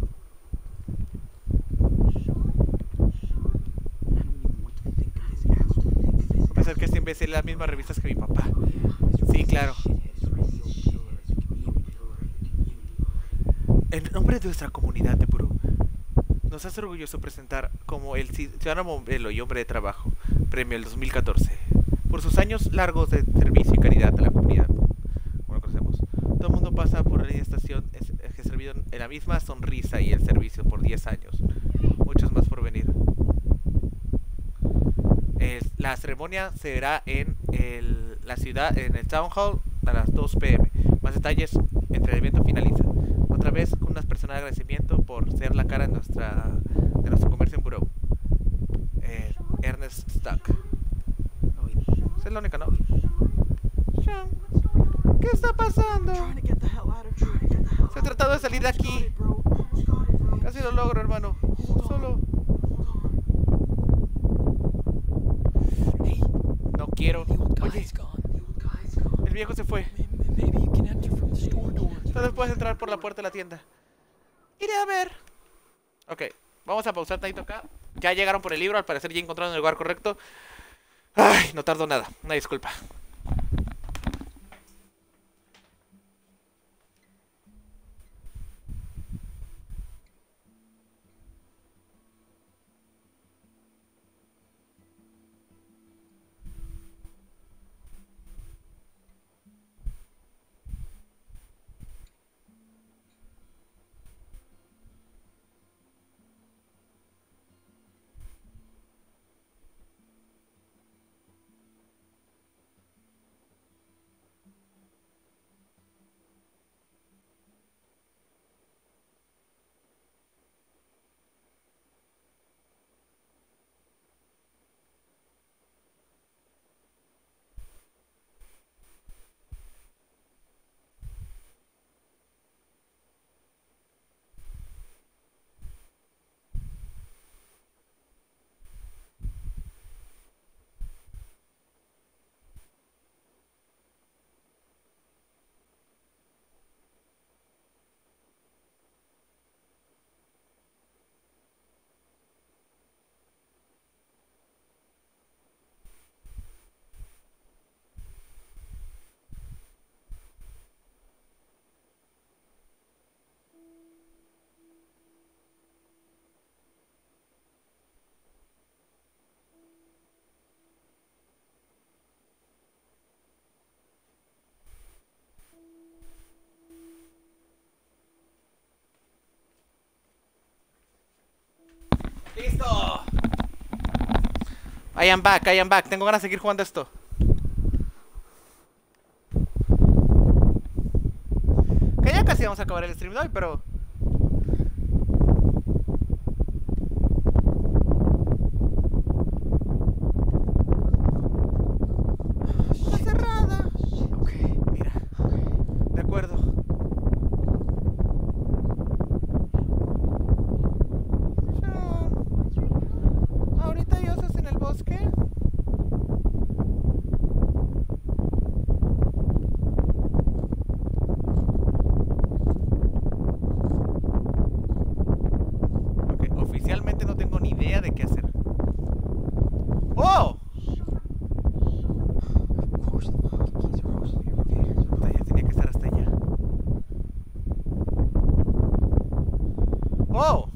Voy a pensar que este imbécil lee las mismas revistas que mi papá. Sí, claro. En nombre de nuestra comunidad de Burú, nos hace orgulloso presentar como el ciudadano modelo y hombre de trabajo, premio el 2014, por sus años largos de servicio y caridad a la comunidad. Bueno, conocemos. Todo el mundo pasa por la estación que ha servido en la misma sonrisa y el servicio por 10 años. Muchos más por venir. La ceremonia será en la ciudad, en el Town Hall, a las 2 p.m. Más detalles entre el evento finaliza. Otra vez con unas personas de agradecimiento por ser la cara de nuestro comercio en Buró. Ernest Stuck. Esa es la única, ¿no? Sean, ¿qué está pasando? Se ha tratado de salir de aquí. Casi lo logro, hermano. Solo... No quiero. Oye, el viejo se fue. Tal vez puedes entrar por la puerta de la tienda. Iré a ver. Ok, vamos a pausar tantito acá. Ya llegaron por el libro, al parecer ya encontraron el lugar correcto. Ay, no tardó nada, una disculpa. ¡Listo! I am back. Tengo ganas de seguir jugando esto. Que ya casi vamos a acabar el stream de hoy, pero... Está cerrada. Mira. De acuerdo. ¿Ahorita hay osos en el bosque? Ok, oficialmente no tengo ni idea de qué hacer. ¡Oh! Puta, ya tenía que estar hasta allá. ¡Oh!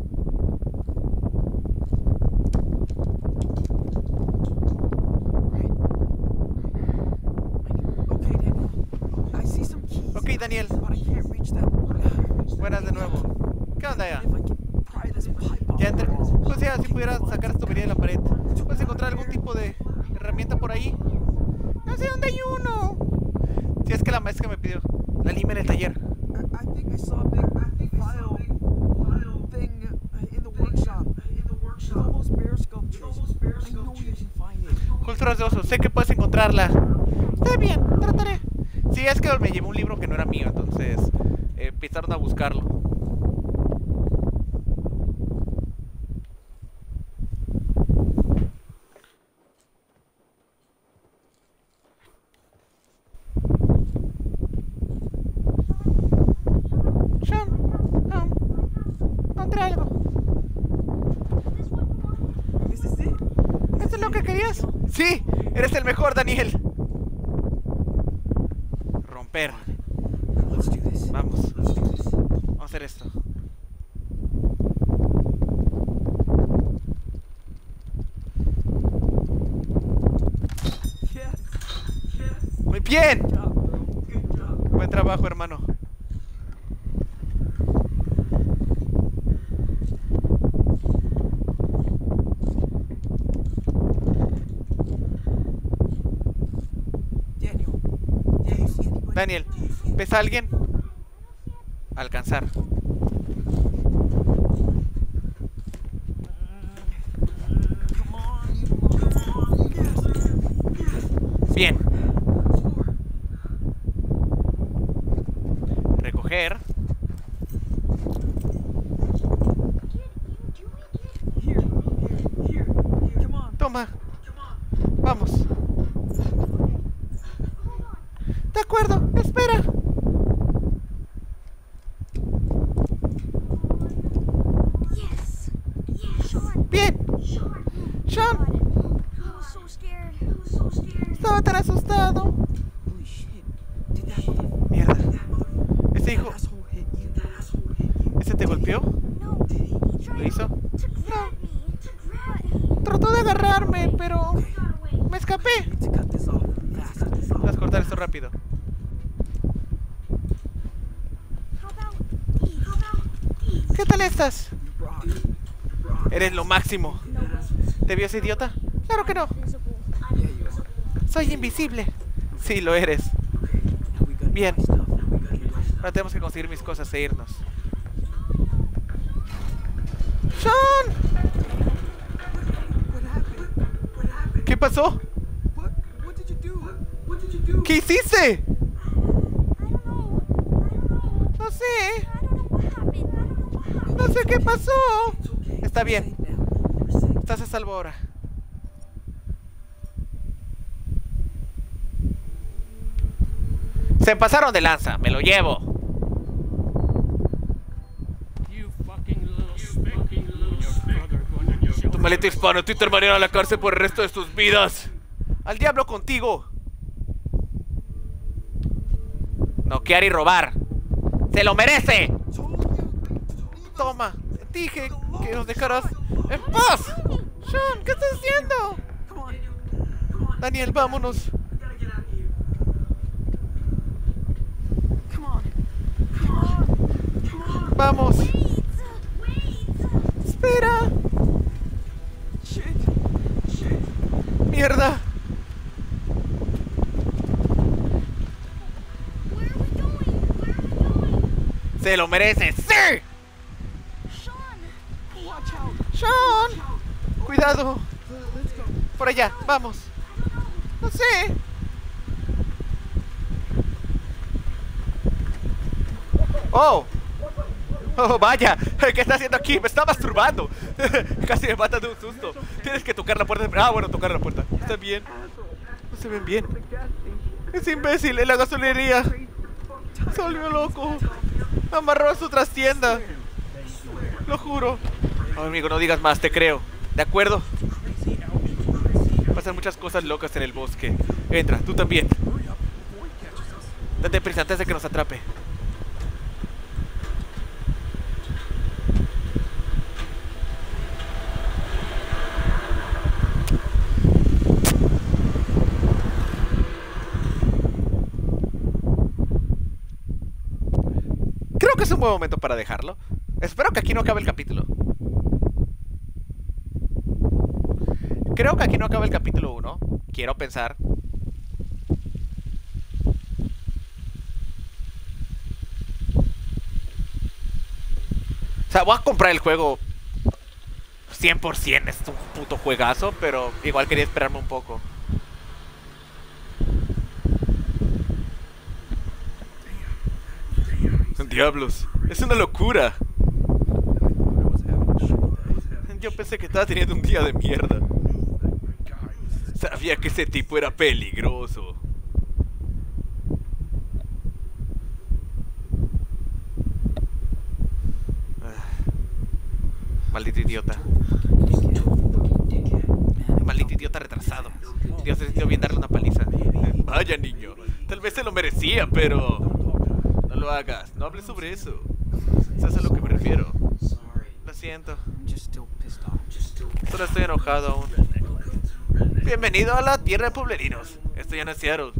Ok, Daniel. Buenas de nuevo. ¿Qué onda ya? Ya entré. Pues ya, si pudiera sacar esta tubería de la pared. ¿Puedes encontrar algún tipo de herramienta por ahí? No sé dónde hay uno. Si es que la maestra me pidió. La lima en el taller. Culturas de osos. Sé que puedes encontrarla. Está bien, trataré. Sí, es que me llevé un libro que no era mío, entonces empezaron a buscarlo. encontré algo. ¿Esto es lo que querías? Sí, eres el mejor, Daniel. Romper. Vamos. Vamos a hacer esto. Muy bien. Buen trabajo, hermano. Daniel, ¿ves a alguien? Alcanzar. Bien. Recoger. Toma. Vamos. De acuerdo, espera. Bien. Sean. Estaba tan asustado. Mierda. Ese hijo. ¿Ese te golpeó? ¿Lo hizo? No. Trató de agarrarme, pero me escapé. Vas a cortar esto rápido. ¿Qué tal estás? Eres lo máximo. ¿Te vio ese idiota? Claro que no. Soy invisible. Sí, lo eres. Bien. Ahora tenemos que conseguir mis cosas e irnos. ¡Sean! ¿Qué pasó? ¿Qué hiciste? No sé. No sé qué pasó. Está bien. Estás a salvo ahora. Se pasaron de lanza. Me lo llevo. Tu maldito hispano. Tú te terminarás a la cárcel por el resto de tus vidas. Al diablo contigo. Noquear y robar. ¡Se lo merece! Toma. Dije que nos dejarás en paz. Sean, ¿qué estás haciendo? Daniel, vámonos. Vamos. Espera. Mierda. Se lo merece. ¡Sí! Sean, cuidado. Por allá, vamos. No sé. Oh. Oh, vaya. ¿Qué está haciendo aquí? Me está masturbando. Casi me mata de un susto. Tienes que tocar la puerta. Ah, bueno, tocar la puerta. ¿Está bien? No se ven bien. Es imbécil en la gasolinería. Se volvió loco. Amarró a su trastienda. Lo juro. Oh, amigo, no digas más, te creo. ¿De acuerdo? Pasan muchas cosas locas en el bosque. Entra, tú también. Date prisa antes de que nos atrape. Creo que es un buen momento para dejarlo. Espero que aquí no acabe el capítulo. Creo que aquí no acaba el capítulo 1. Quiero pensar. O sea, voy a comprar el juego 100%. Es un puto juegazo, pero igual quería esperarme un poco. Diablos, es una locura. Yo pensé que estaba teniendo un día de mierda. Sabía que ese tipo era peligroso. Maldito idiota. Maldito idiota retrasado. Dios, se sintió bien darle una paliza. Vaya, niño. Tal vez se lo merecía, pero... No lo hagas. No hables sobre eso. Eso es a lo que me refiero. Lo siento. Solo estoy enojado aún. Bienvenido a la tierra de pueblerinos. Esto ya no es Seattle.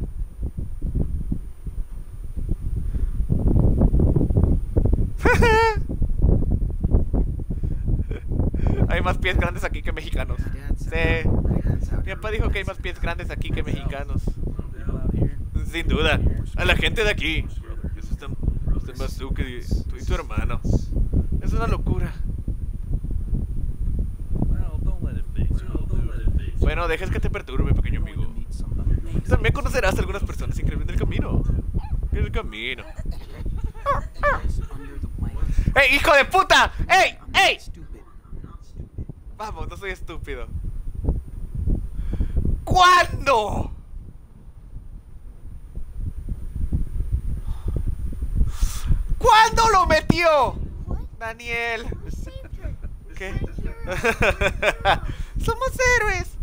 Hay más pies grandes aquí que mexicanos. Sí. Mi papá dijo que hay más pies grandes aquí que mexicanos. Sin duda. A la gente de aquí. Eso está más tú que tú y tu hermano. Es una locura. Bueno, dejes que te perturbe, pequeño amigo. También conocerás a algunas personas increíbles en el camino. En el camino. ¡Ey, hijo de puta! ¡Ey! ¡Ey! Vamos, no soy estúpido. ¿Cuándo? ¿Cuándo lo metió? Daniel. ¿Qué? Somos héroes.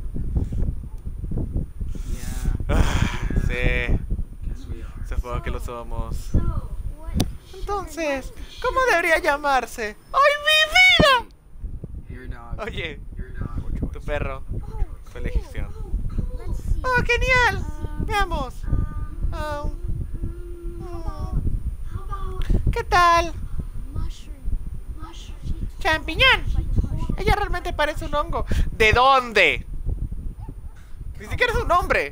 Sí. Supongo que lo somos. Entonces, ¿cómo debería llamarse? ¡Ay, mi vida! Oye, tu perro. Tu elección. ¡Oh, genial! Veamos. ¿Qué tal? Champiñón. Ella realmente parece un hongo. ¿De dónde? Ni siquiera es un nombre.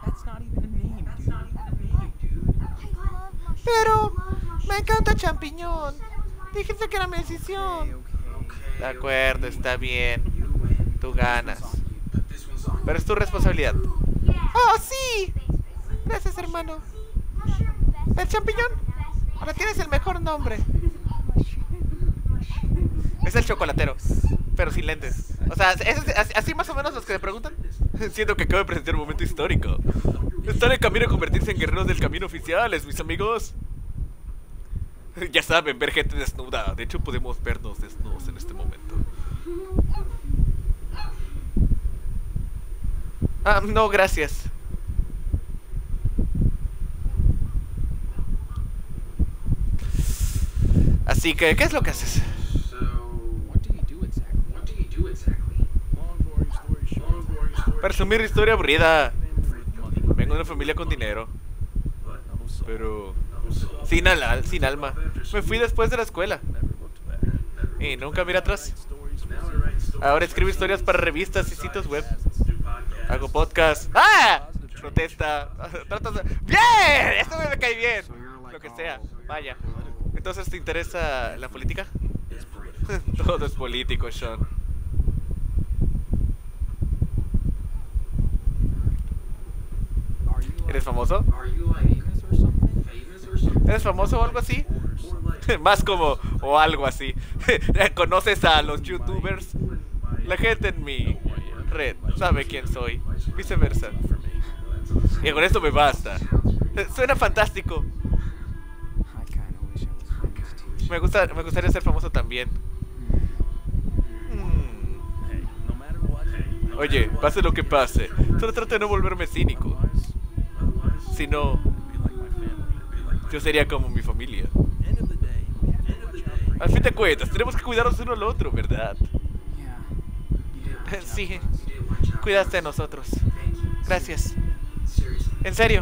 Pero me encanta champiñón. Dijiste que era mi decisión. De acuerdo, está bien. Tú ganas. Pero es tu responsabilidad. ¡Oh, sí! Gracias, hermano. ¿El champiñón? Ahora tienes el mejor nombre. Es el chocolatero, pero sin lentes. O sea, así más o menos los que me preguntan. Siento que acabo de presenciar un momento histórico. Están en camino a convertirse en guerreros del camino oficiales, mis amigos. Ya saben, ver gente desnuda. De hecho, podemos vernos desnudos en este momento. No, gracias. Así que, ¿qué es lo que haces? Para resumir, historia aburrida. Vengo de una familia con dinero, pero sin alma. Me fui después de la escuela y nunca miré atrás. Ahora escribo historias para revistas y sitios web. Hago podcast. ¡Ah! Protesta. ¡Bien! Esto me cae bien. Lo que sea. Vaya. Entonces, ¿te interesa la política? Todo es político, Sean. ¿Eres famoso? ¿Eres famoso o algo así? Más como o algo así. ¿Conoces a los youtubers? La gente en mi red sabe quién soy. Viceversa. Y con esto me basta. Suena fantástico. Me gustaría ser famoso también. Oye, pase lo que pase, solo trato de no volverme cínico. Si no, yo sería como mi familia. Al fin de cuentas, tenemos que cuidarnos uno al otro, ¿verdad? Sí, cuidaste de nosotros. Gracias. En serio.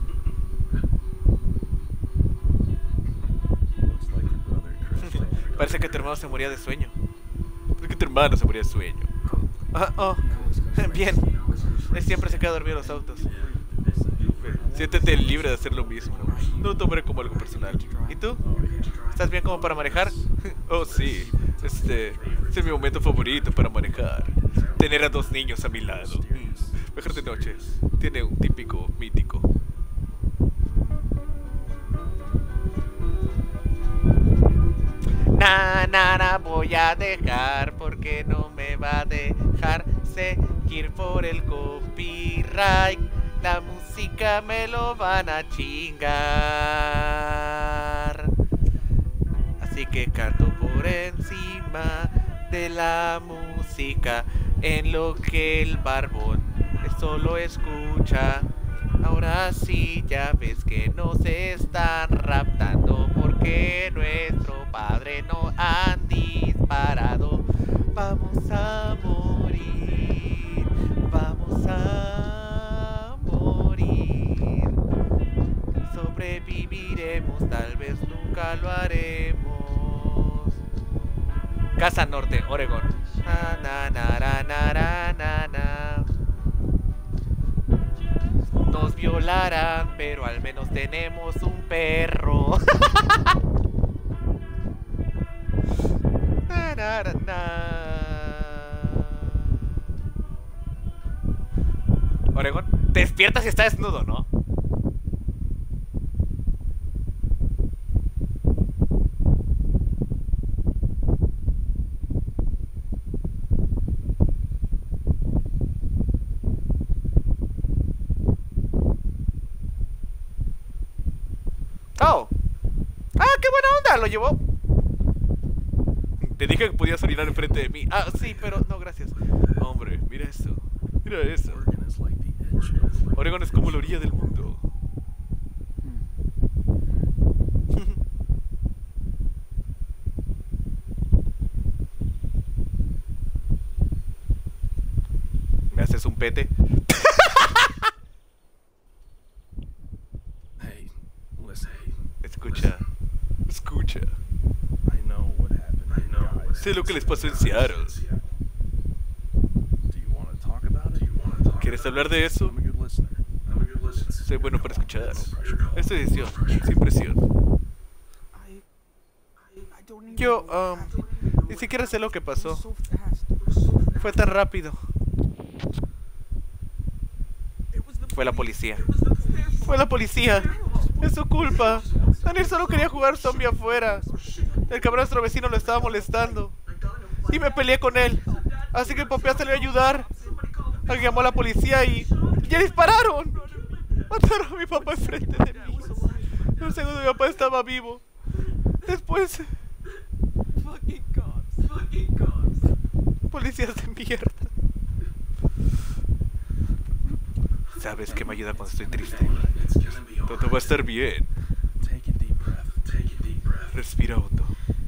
Parece que tu hermano se moría de sueño. Parece que tu hermano se moría de sueño. Bien. Él siempre se queda dormido en los autos. Siéntete libre de hacer lo mismo. No lo tomaré como algo personal. ¿Y tú? ¿Estás bien como para manejar? Oh, sí. Este es mi momento favorito para manejar. Tener a dos niños a mi lado. Mejor de noche. Tiene un típico mítico. Nada voy a dejar porque no me va a dejar seguir por el copyright. La música me lo van a chingar. Así que canto por encima de la música en lo que el barbón solo escucha. Ahora sí ya ves que nos están raptando porque nuestro padre nos han disparado. Vamos a morir, vamos a morir. Sobreviviremos, tal vez nunca lo haremos. Casa Norte, Oregón. Na, na, na, na, na, na, na. Nos violarán, pero al menos tenemos un perro. Na, na, na, na. Oregón, te despiertas y está desnudo, ¿no? Oh. Ah, qué buena onda, lo llevó. Te dije que podías orinar enfrente de mí. Ah, sí, pero no, gracias. Hombre, mira eso. Mira eso. Oregón es como la orilla del mundo. ¿Me haces un pete? Escucha, escucha. Sé lo que les pasó en Seattle. ¿Quieres hablar de eso? Soy bueno para escuchar. Esta edición, sin presión. Yo, ni siquiera sé lo que pasó. Fue tan rápido. Fue la policía. Fue la policía. Es su culpa. Daniel solo quería jugar zombie afuera. El cabrón nuestro vecino lo estaba molestando. Y me peleé con él. Así que papá salió a ayudar. Alguien llamó a la policía y ¡ya dispararon! Mataron a mi papá enfrente de mí. En un segundo mi papá estaba vivo. Después... Policías de mierda. Sabes que me ayuda cuando estoy triste. Todo va a estar bien. Respira hondo.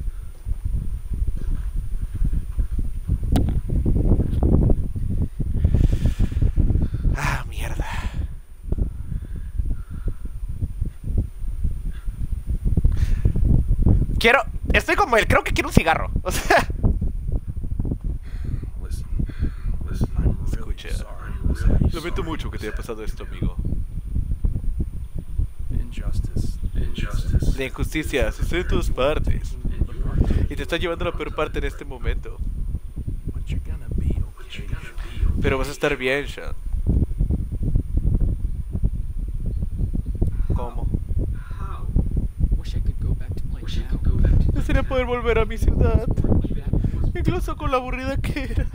Ah, mierda. Estoy como él, creo que quiero un cigarro. O sea... Escucha. Lamento mucho que te haya pasado esto, amigo. La injusticia sucede en todas partes. Y te está llevando a la peor parte en este momento. Pero vas a estar bien, Sean. ¿Cómo? Desearía poder volver a mi ciudad. Incluso con la aburrida que era.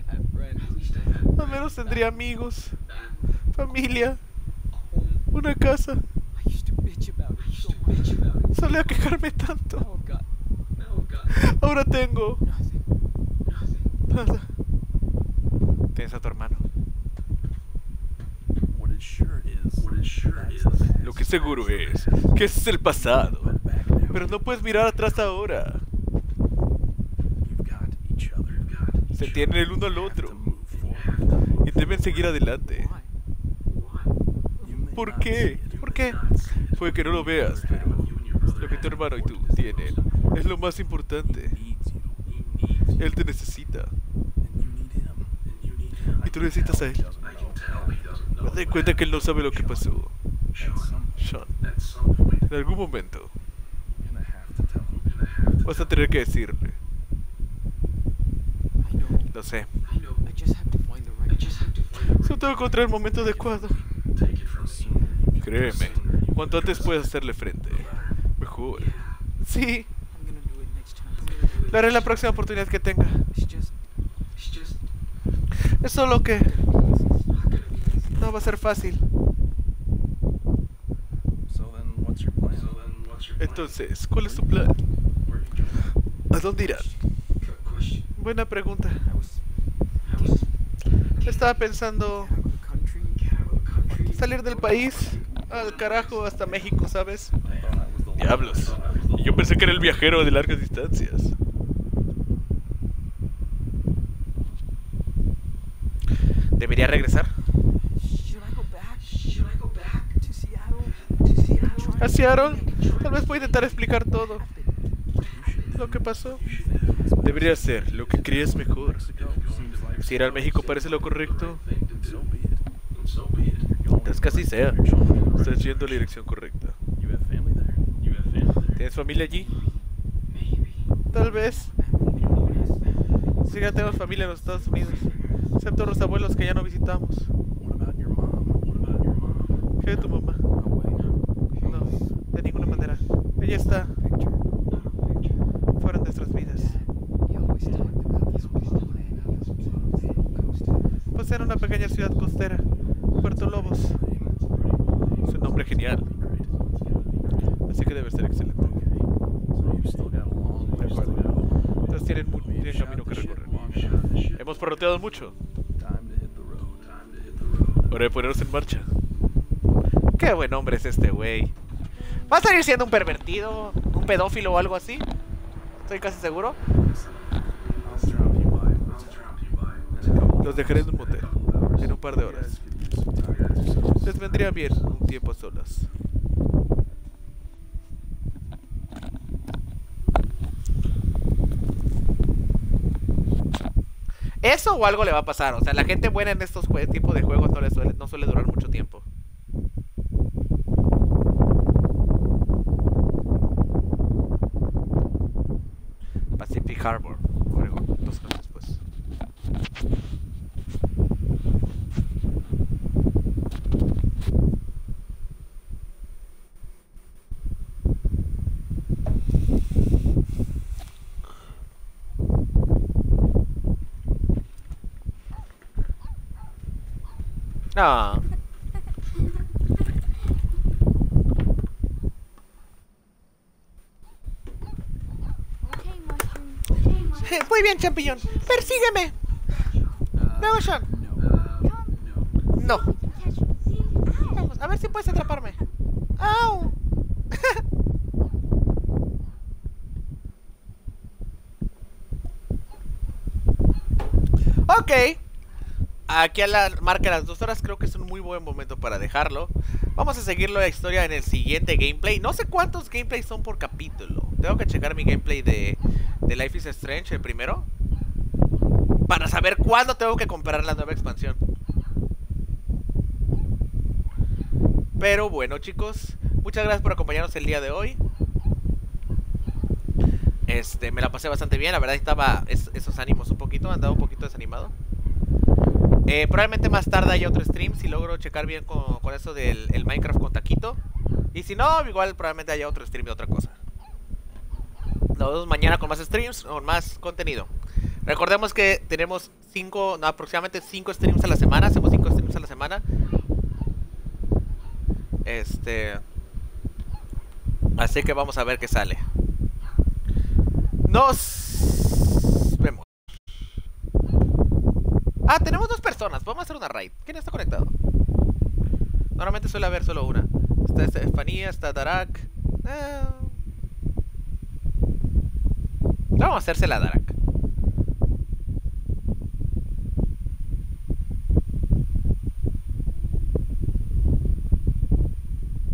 Al menos tendría amigos, familia, una casa. Solía quejarme tanto. Ahora tengo nada. ¿Tienes a tu hermano? Lo que seguro es que ese es el pasado. Pero no puedes mirar atrás ahora. Se tienen el uno al otro y deben seguir adelante. ¿Por qué? ¿Por qué? Puede que no lo veas, pero lo que tu hermano y tú tienen es lo más importante. Él te necesita. Y tú necesitas a él. Date cuenta que él no sabe lo que pasó. Sean, en algún momento vas a tener que decirle. Lo sé. Solo tengo que encontrar el momento adecuado. Créeme, cuanto antes puedas hacerle frente, mejor. Sí. Lo haré en la próxima oportunidad que tenga. Es solo que no va a ser fácil. Entonces, ¿cuál es tu plan? ¿A dónde irán? Buena pregunta. Estaba pensando salir del país al carajo hasta México, ¿sabes? Diablos. Y yo pensé que era el viajero de largas distancias. ¿Debería regresar? ¿A Seattle? Tal vez pueda intentar explicar todo lo que pasó. Debería ser lo que crees mejor. Si ir al México parece lo correcto, entonces que así sea. Estás yendo a la dirección correcta. ¿Tienes familia allí? Tal vez. Sí, ya tenemos familia en los Estados Unidos, excepto los abuelos que ya no visitamos. ¿Qué de tu mamá? No, de ninguna manera. Ella está fuera de nuestras vidas. Pues era una pequeña ciudad costera, Puerto Lobos. Es un nombre genial, así que debe ser excelente. De acuerdo. Entonces tienen camino que recorrer. Hemos parroteado mucho. Hora de ponernos en marcha. Qué buen hombre es este güey. ¿Va a salir siendo un pervertido, un pedófilo o algo así? Estoy casi seguro. Los dejaré en un motel en un par de horas. Les vendría bien un tiempo a solas. Eso o algo le va a pasar. O sea, la gente buena en estos tipos de juegos no suele durar mucho tiempo. Pacific Harbor, Oregon, 2 años después. No. Muy bien, champiñón. ¡Persígueme! ¡No, Sean! No. Vamos, a ver si puedes atraparme. ¡Au! Ok. Aquí a la marca de las 2 horas creo que es un muy buen momento para dejarlo. Vamos a seguir la historia en el siguiente gameplay. No sé cuántos gameplays son por capítulo. Tengo que checar mi gameplay de Life is Strange, el primero, para saber cuándo tengo que comprar la nueva expansión. Pero bueno, chicos, muchas gracias por acompañarnos el día de hoy. Me la pasé bastante bien. La verdad estaba esos ánimos un poquito, andaba un poquito desanimado. Probablemente más tarde haya otro stream si logro checar bien con eso del Minecraft con Taquito. Y si no, igual probablemente haya otro stream de otra cosa. Nos vemos mañana con más streams, con más contenido. Recordemos que tenemos aproximadamente 5 streams a la semana. Hacemos 5 streams a la semana. Así que vamos a ver qué sale. Nos vemos. Ah, tenemos 2 personas. Vamos a hacer una raid. ¿Quién está conectado? Normalmente suele haber solo una. Está Estefanía, está Darak. Vamos a hacérsela a Darak.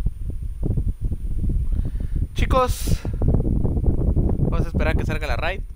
Chicos, vamos a esperar a que salga la raid.